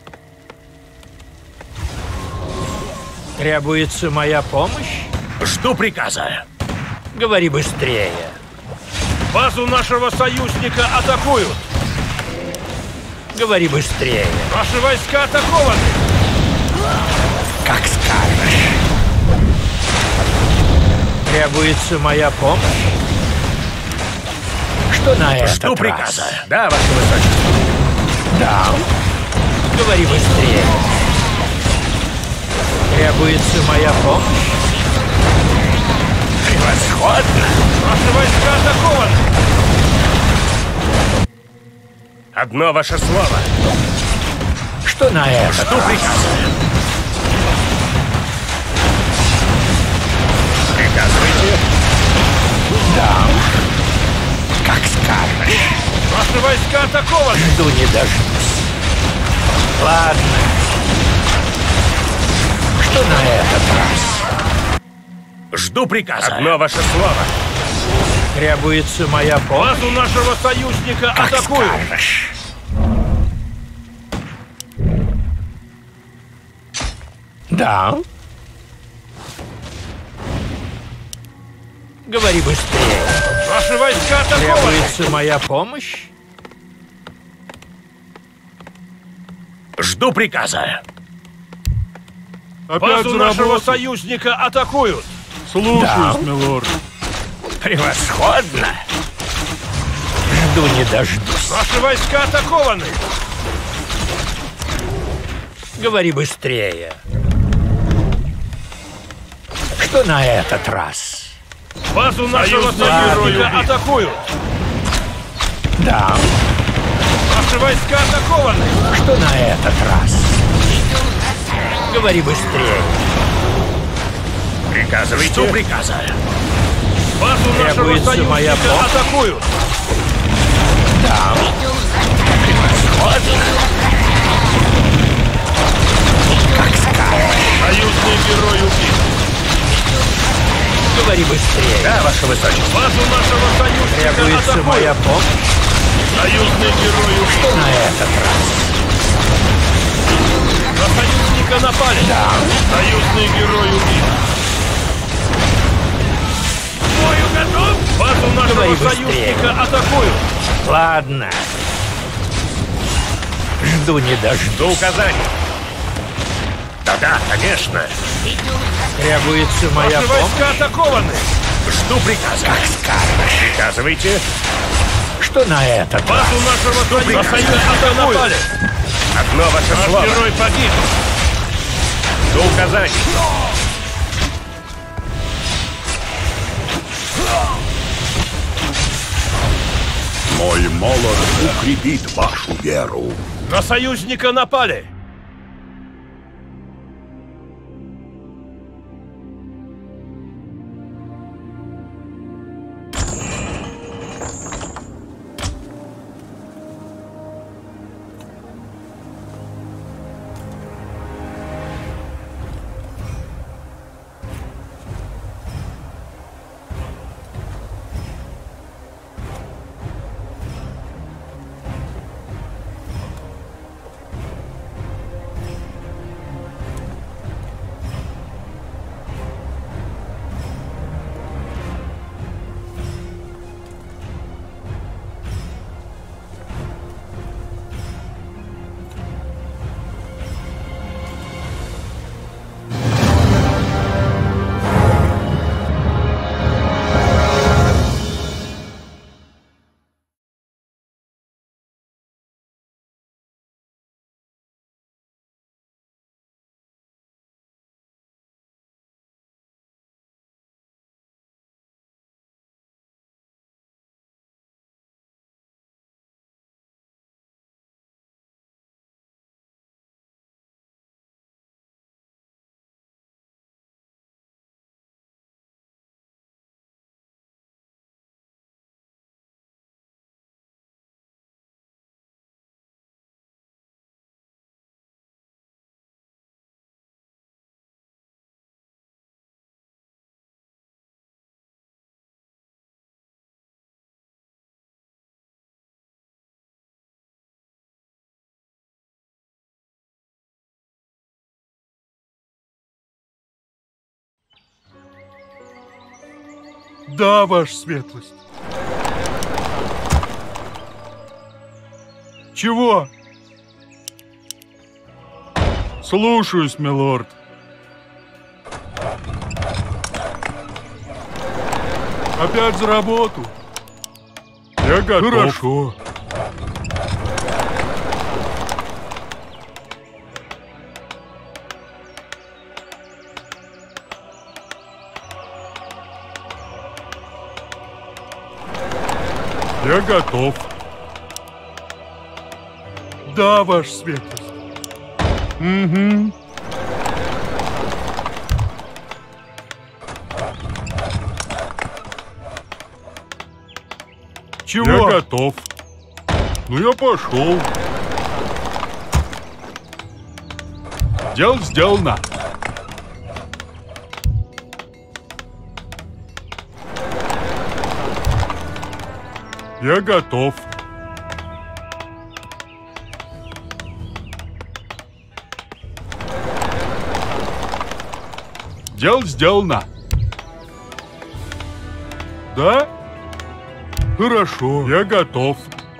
Speaker 6: Требуется моя помощь?
Speaker 2: Жду приказа.
Speaker 6: Говори быстрее.
Speaker 3: Базу нашего союзника атакуют.
Speaker 6: Говори быстрее.
Speaker 3: Наши войска атакованы.
Speaker 6: Как скажешь. Требуется моя помощь? Что на этот
Speaker 2: Жду
Speaker 6: раз?
Speaker 2: приказа. Да, ваше высочество.
Speaker 6: Да. Говори быстрее. Требуется моя помощь?
Speaker 2: Превосходно.
Speaker 3: Наши войска атакованы.
Speaker 2: Одно ваше слово.
Speaker 6: Что на этот
Speaker 2: Жду
Speaker 6: раз?
Speaker 2: приказа. Приказывайте.
Speaker 6: Да. Как скажешь.
Speaker 3: Наши войска атакованы.
Speaker 6: Жду не дождусь. Ладно. Что на этот раз?
Speaker 2: Жду приказа. Одно ваше слово.
Speaker 6: Требуется моя помощь?
Speaker 3: Базу нашего союзника
Speaker 6: Как
Speaker 3: атакуют.
Speaker 6: скажешь. Да. Говори быстрее.
Speaker 3: Наши войска атакованы.
Speaker 6: Требуется моя помощь?
Speaker 2: Жду приказа.
Speaker 5: Опять
Speaker 3: Базу нашего
Speaker 5: заработал.
Speaker 3: союзника атакуют.
Speaker 5: Слушаюсь, милорд.
Speaker 6: Превосходно. Жду не дождусь.
Speaker 3: Наши войска атакованы.
Speaker 6: Говори быстрее. Что на этот раз?
Speaker 3: Базу нашего
Speaker 6: Союзный
Speaker 3: союзника
Speaker 6: герой убит.
Speaker 3: атакуют.
Speaker 6: Да.
Speaker 3: Наши войска атакованы.
Speaker 6: Что на этот раз? Говори быстрее.
Speaker 2: Приказывайте. Жду приказа.
Speaker 3: Базу нашего
Speaker 6: Требуется моя
Speaker 3: союзника
Speaker 6: помощь.
Speaker 3: атакуют.
Speaker 6: Да. Превосходно. Как скажешь.
Speaker 3: Союзный герой убит.
Speaker 6: Говори быстрее.
Speaker 2: Да, ваше высочество.
Speaker 3: Базу нашего союзника
Speaker 6: Требуется
Speaker 3: атакуют.
Speaker 6: моя помощь?
Speaker 3: Союзный герой убит.
Speaker 6: Что на этот раз?
Speaker 3: На союзника напали.
Speaker 6: Да.
Speaker 3: Союзный герой убит. Бою готов. Базу нашего
Speaker 6: Говори быстрее.
Speaker 3: союзника атакуют.
Speaker 6: Ладно. Жду не дождусь.
Speaker 3: До указаний. Да-да, конечно.
Speaker 6: Требуется моя
Speaker 3: Наши
Speaker 6: помощь.
Speaker 3: войска атакованы. Жду приказа.
Speaker 6: Как скажешь.
Speaker 3: Приказывайте.
Speaker 6: Что на этот раз?
Speaker 3: Базу нашего союзника напали. Одно ваше
Speaker 1: Наш
Speaker 3: слово.
Speaker 1: герой погиб.
Speaker 3: До указаний.
Speaker 2: Мой молот укрепит вашу веру.
Speaker 1: На союзника напали.
Speaker 5: Да, ваша светлость. Чего? Слушаюсь, милорд. Опять за работу? Я готов. Хорошо. Я готов. Да, ваша светлость. Угу. Чего? Я готов. Ну, я пошел. Дело сделано. Я готов. Дело сделано. Да? Хорошо, я готов.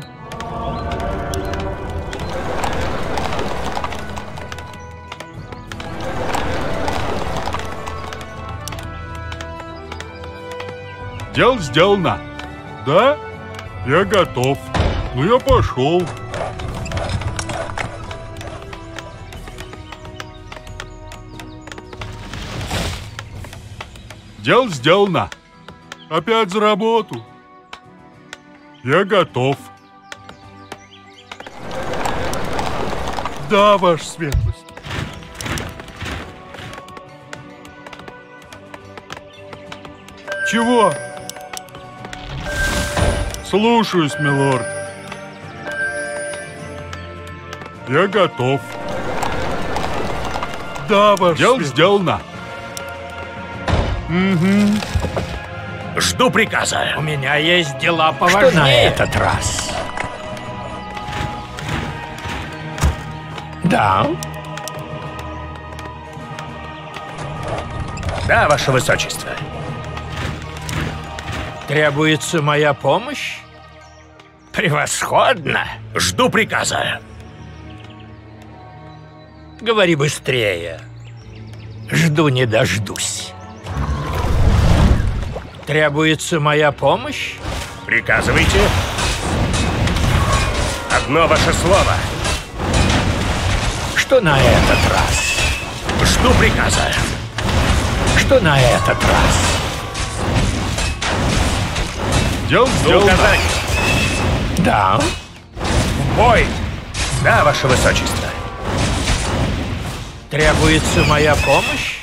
Speaker 5: Дело сделано. Да? Я готов. Ну, я пошел. Дело сделано. Опять за работу. Я готов. Да, ваша светлость. Чего? Слушаюсь, милорд. Я готов. Да, ваша
Speaker 3: Дело
Speaker 5: светлость.
Speaker 3: сделано.
Speaker 5: Угу.
Speaker 3: Жду приказа.
Speaker 6: У меня есть дела поважнее. Что на этот раз? Да.
Speaker 3: Да, ваше высочество.
Speaker 6: Требуется моя помощь? Превосходно!
Speaker 3: Жду приказа.
Speaker 6: Говори быстрее. Жду не дождусь. Требуется моя помощь?
Speaker 3: Приказывайте. Одно ваше слово.
Speaker 6: Что на этот раз?
Speaker 3: Жду приказа.
Speaker 6: Что на этот раз?
Speaker 5: Дел
Speaker 3: Жду
Speaker 5: сделано.
Speaker 3: указаний.
Speaker 6: Да.
Speaker 3: Бой. Да, ваше высочество.
Speaker 6: Требуется моя помощь?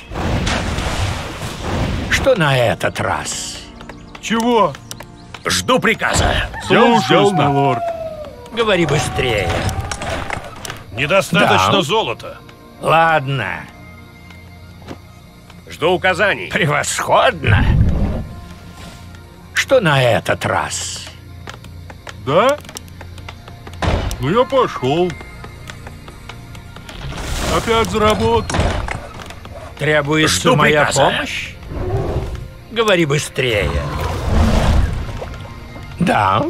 Speaker 6: Что на этот раз?
Speaker 5: Чего?
Speaker 3: Жду приказа.
Speaker 5: Дел сделано.
Speaker 1: сделано.
Speaker 5: Милорд.
Speaker 6: Говори быстрее.
Speaker 3: Недостаточно
Speaker 6: Да.
Speaker 3: золота.
Speaker 6: Ладно.
Speaker 3: Жду указаний.
Speaker 6: Превосходно. Что на этот раз?
Speaker 5: Да? Ну я пошел. Опять за работу.
Speaker 6: Требуется
Speaker 3: Жду
Speaker 6: моя
Speaker 3: приказа.
Speaker 6: помощь? Говори быстрее. Да.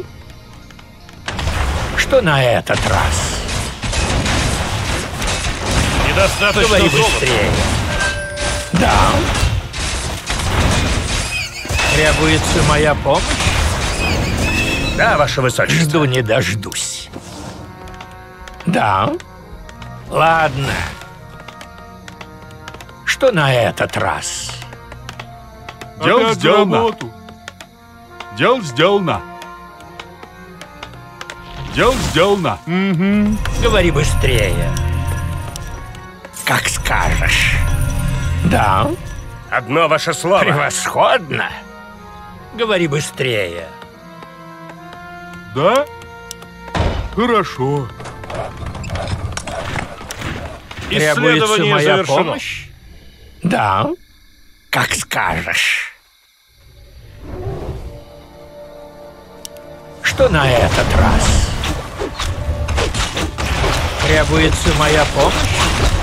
Speaker 6: Что на этот раз?
Speaker 3: Недостаточно
Speaker 6: Говори
Speaker 3: золота.
Speaker 6: быстрее. Да. Требуется моя помощь?
Speaker 3: Да, ваше высочество.
Speaker 6: Жду не дождусь. Да. Ладно. Что на этот раз?
Speaker 5: Дел
Speaker 1: Опять за
Speaker 5: сделано.
Speaker 1: работу.
Speaker 5: Дел сделано. Дел сделано.
Speaker 6: Говори быстрее. Как скажешь. Да.
Speaker 3: Одно ваше слово.
Speaker 6: Превосходно. Говори быстрее.
Speaker 5: Да? Хорошо.
Speaker 6: Требуется
Speaker 3: Исследование
Speaker 6: моя
Speaker 3: завершено.
Speaker 6: помощь? Да. Как скажешь. Что на этот раз? Требуется моя помощь?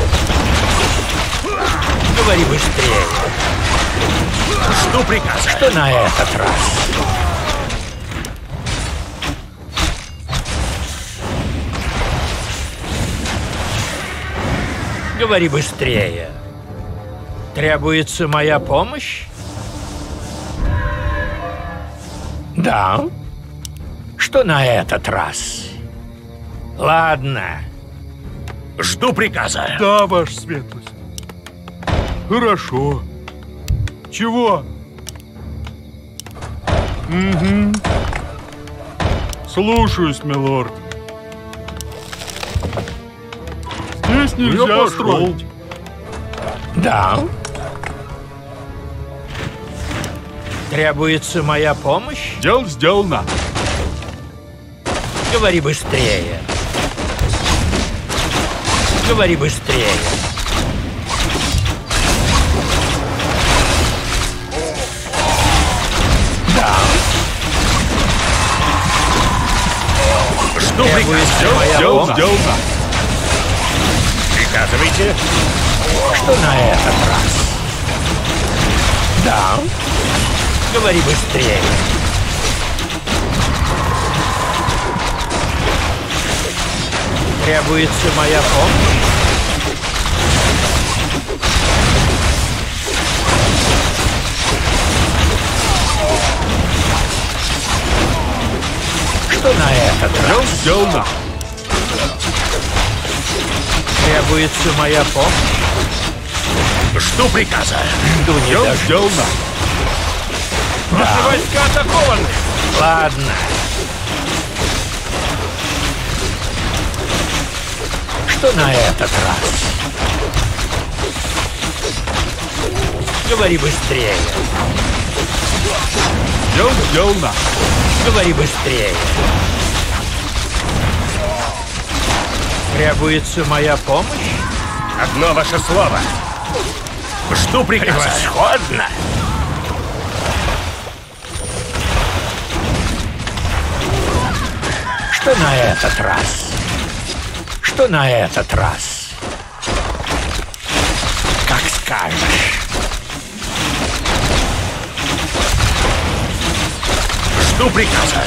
Speaker 6: Говори быстрее.
Speaker 3: Жду приказа.
Speaker 6: Что на этот раз? Говори быстрее. Требуется моя помощь? Да. Что на этот раз? Ладно.
Speaker 3: Жду приказа.
Speaker 5: Да, ваша светлость. Хорошо. Чего? Слушаюсь, милорд. Здесь нельзя
Speaker 1: пошел.
Speaker 5: строить.
Speaker 6: Да. Требуется моя помощь?
Speaker 5: Дел сделано.
Speaker 6: Говори быстрее. Говори быстрее. Да.
Speaker 3: Жду
Speaker 6: Требуется
Speaker 3: приказа.
Speaker 6: моя
Speaker 5: Дел
Speaker 6: помощь?
Speaker 5: сделано.
Speaker 3: Приказывайте.
Speaker 6: Что на этот раз? Да. Говори быстрее. Требуется моя помощь? Что на этот раз?
Speaker 5: Дел сделано.
Speaker 6: Требуется моя помощь?
Speaker 3: Жду приказа.
Speaker 6: Жду не
Speaker 5: Дел
Speaker 6: дождусь.
Speaker 5: сделано.
Speaker 3: Наши войска атакованы.
Speaker 6: Ладно. Что на этот раз? Говори быстрее.
Speaker 5: Дел сделано.
Speaker 6: Говори быстрее. Требуется моя помощь?
Speaker 3: Одно ваше слово. Жду приказа.
Speaker 6: Превосходно. Что на этот раз? Что на этот раз? Как скажешь.
Speaker 3: Жду приказа.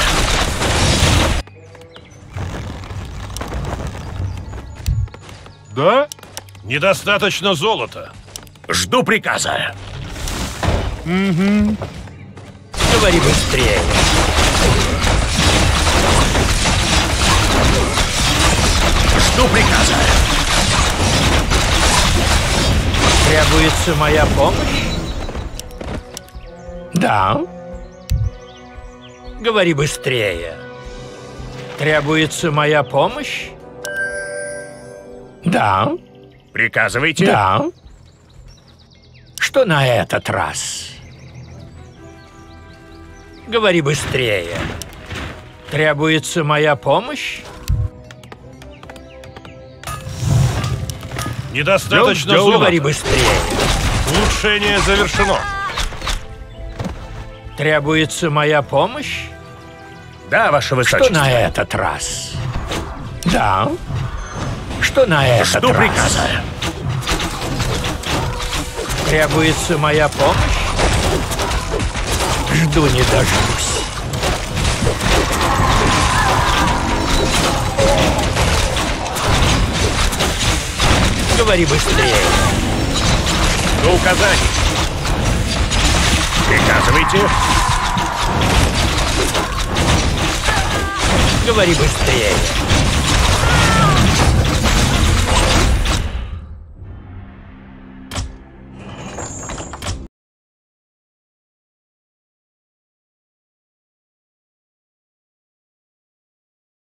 Speaker 5: Да?
Speaker 3: Недостаточно золота. Жду приказа.
Speaker 6: Говори быстрее.
Speaker 3: Жду приказа.
Speaker 6: Требуется моя помощь? Да. Говори быстрее. Требуется моя помощь? Да.
Speaker 3: Приказывайте.
Speaker 6: Да. Что на этот раз? Говори быстрее. Требуется моя помощь?
Speaker 3: Недостаточно золота.
Speaker 6: Говори быстрее.
Speaker 3: Улучшение завершено.
Speaker 6: Требуется моя помощь?
Speaker 3: Да, ваше высочество.
Speaker 6: Что на этот раз? Да. Что на этот
Speaker 3: Жду
Speaker 6: раз?
Speaker 3: приказа.
Speaker 6: Требуется моя помощь? Жду не дождусь. Говори быстрее.
Speaker 3: До указаний. Приказывайте.
Speaker 6: Говори быстрее.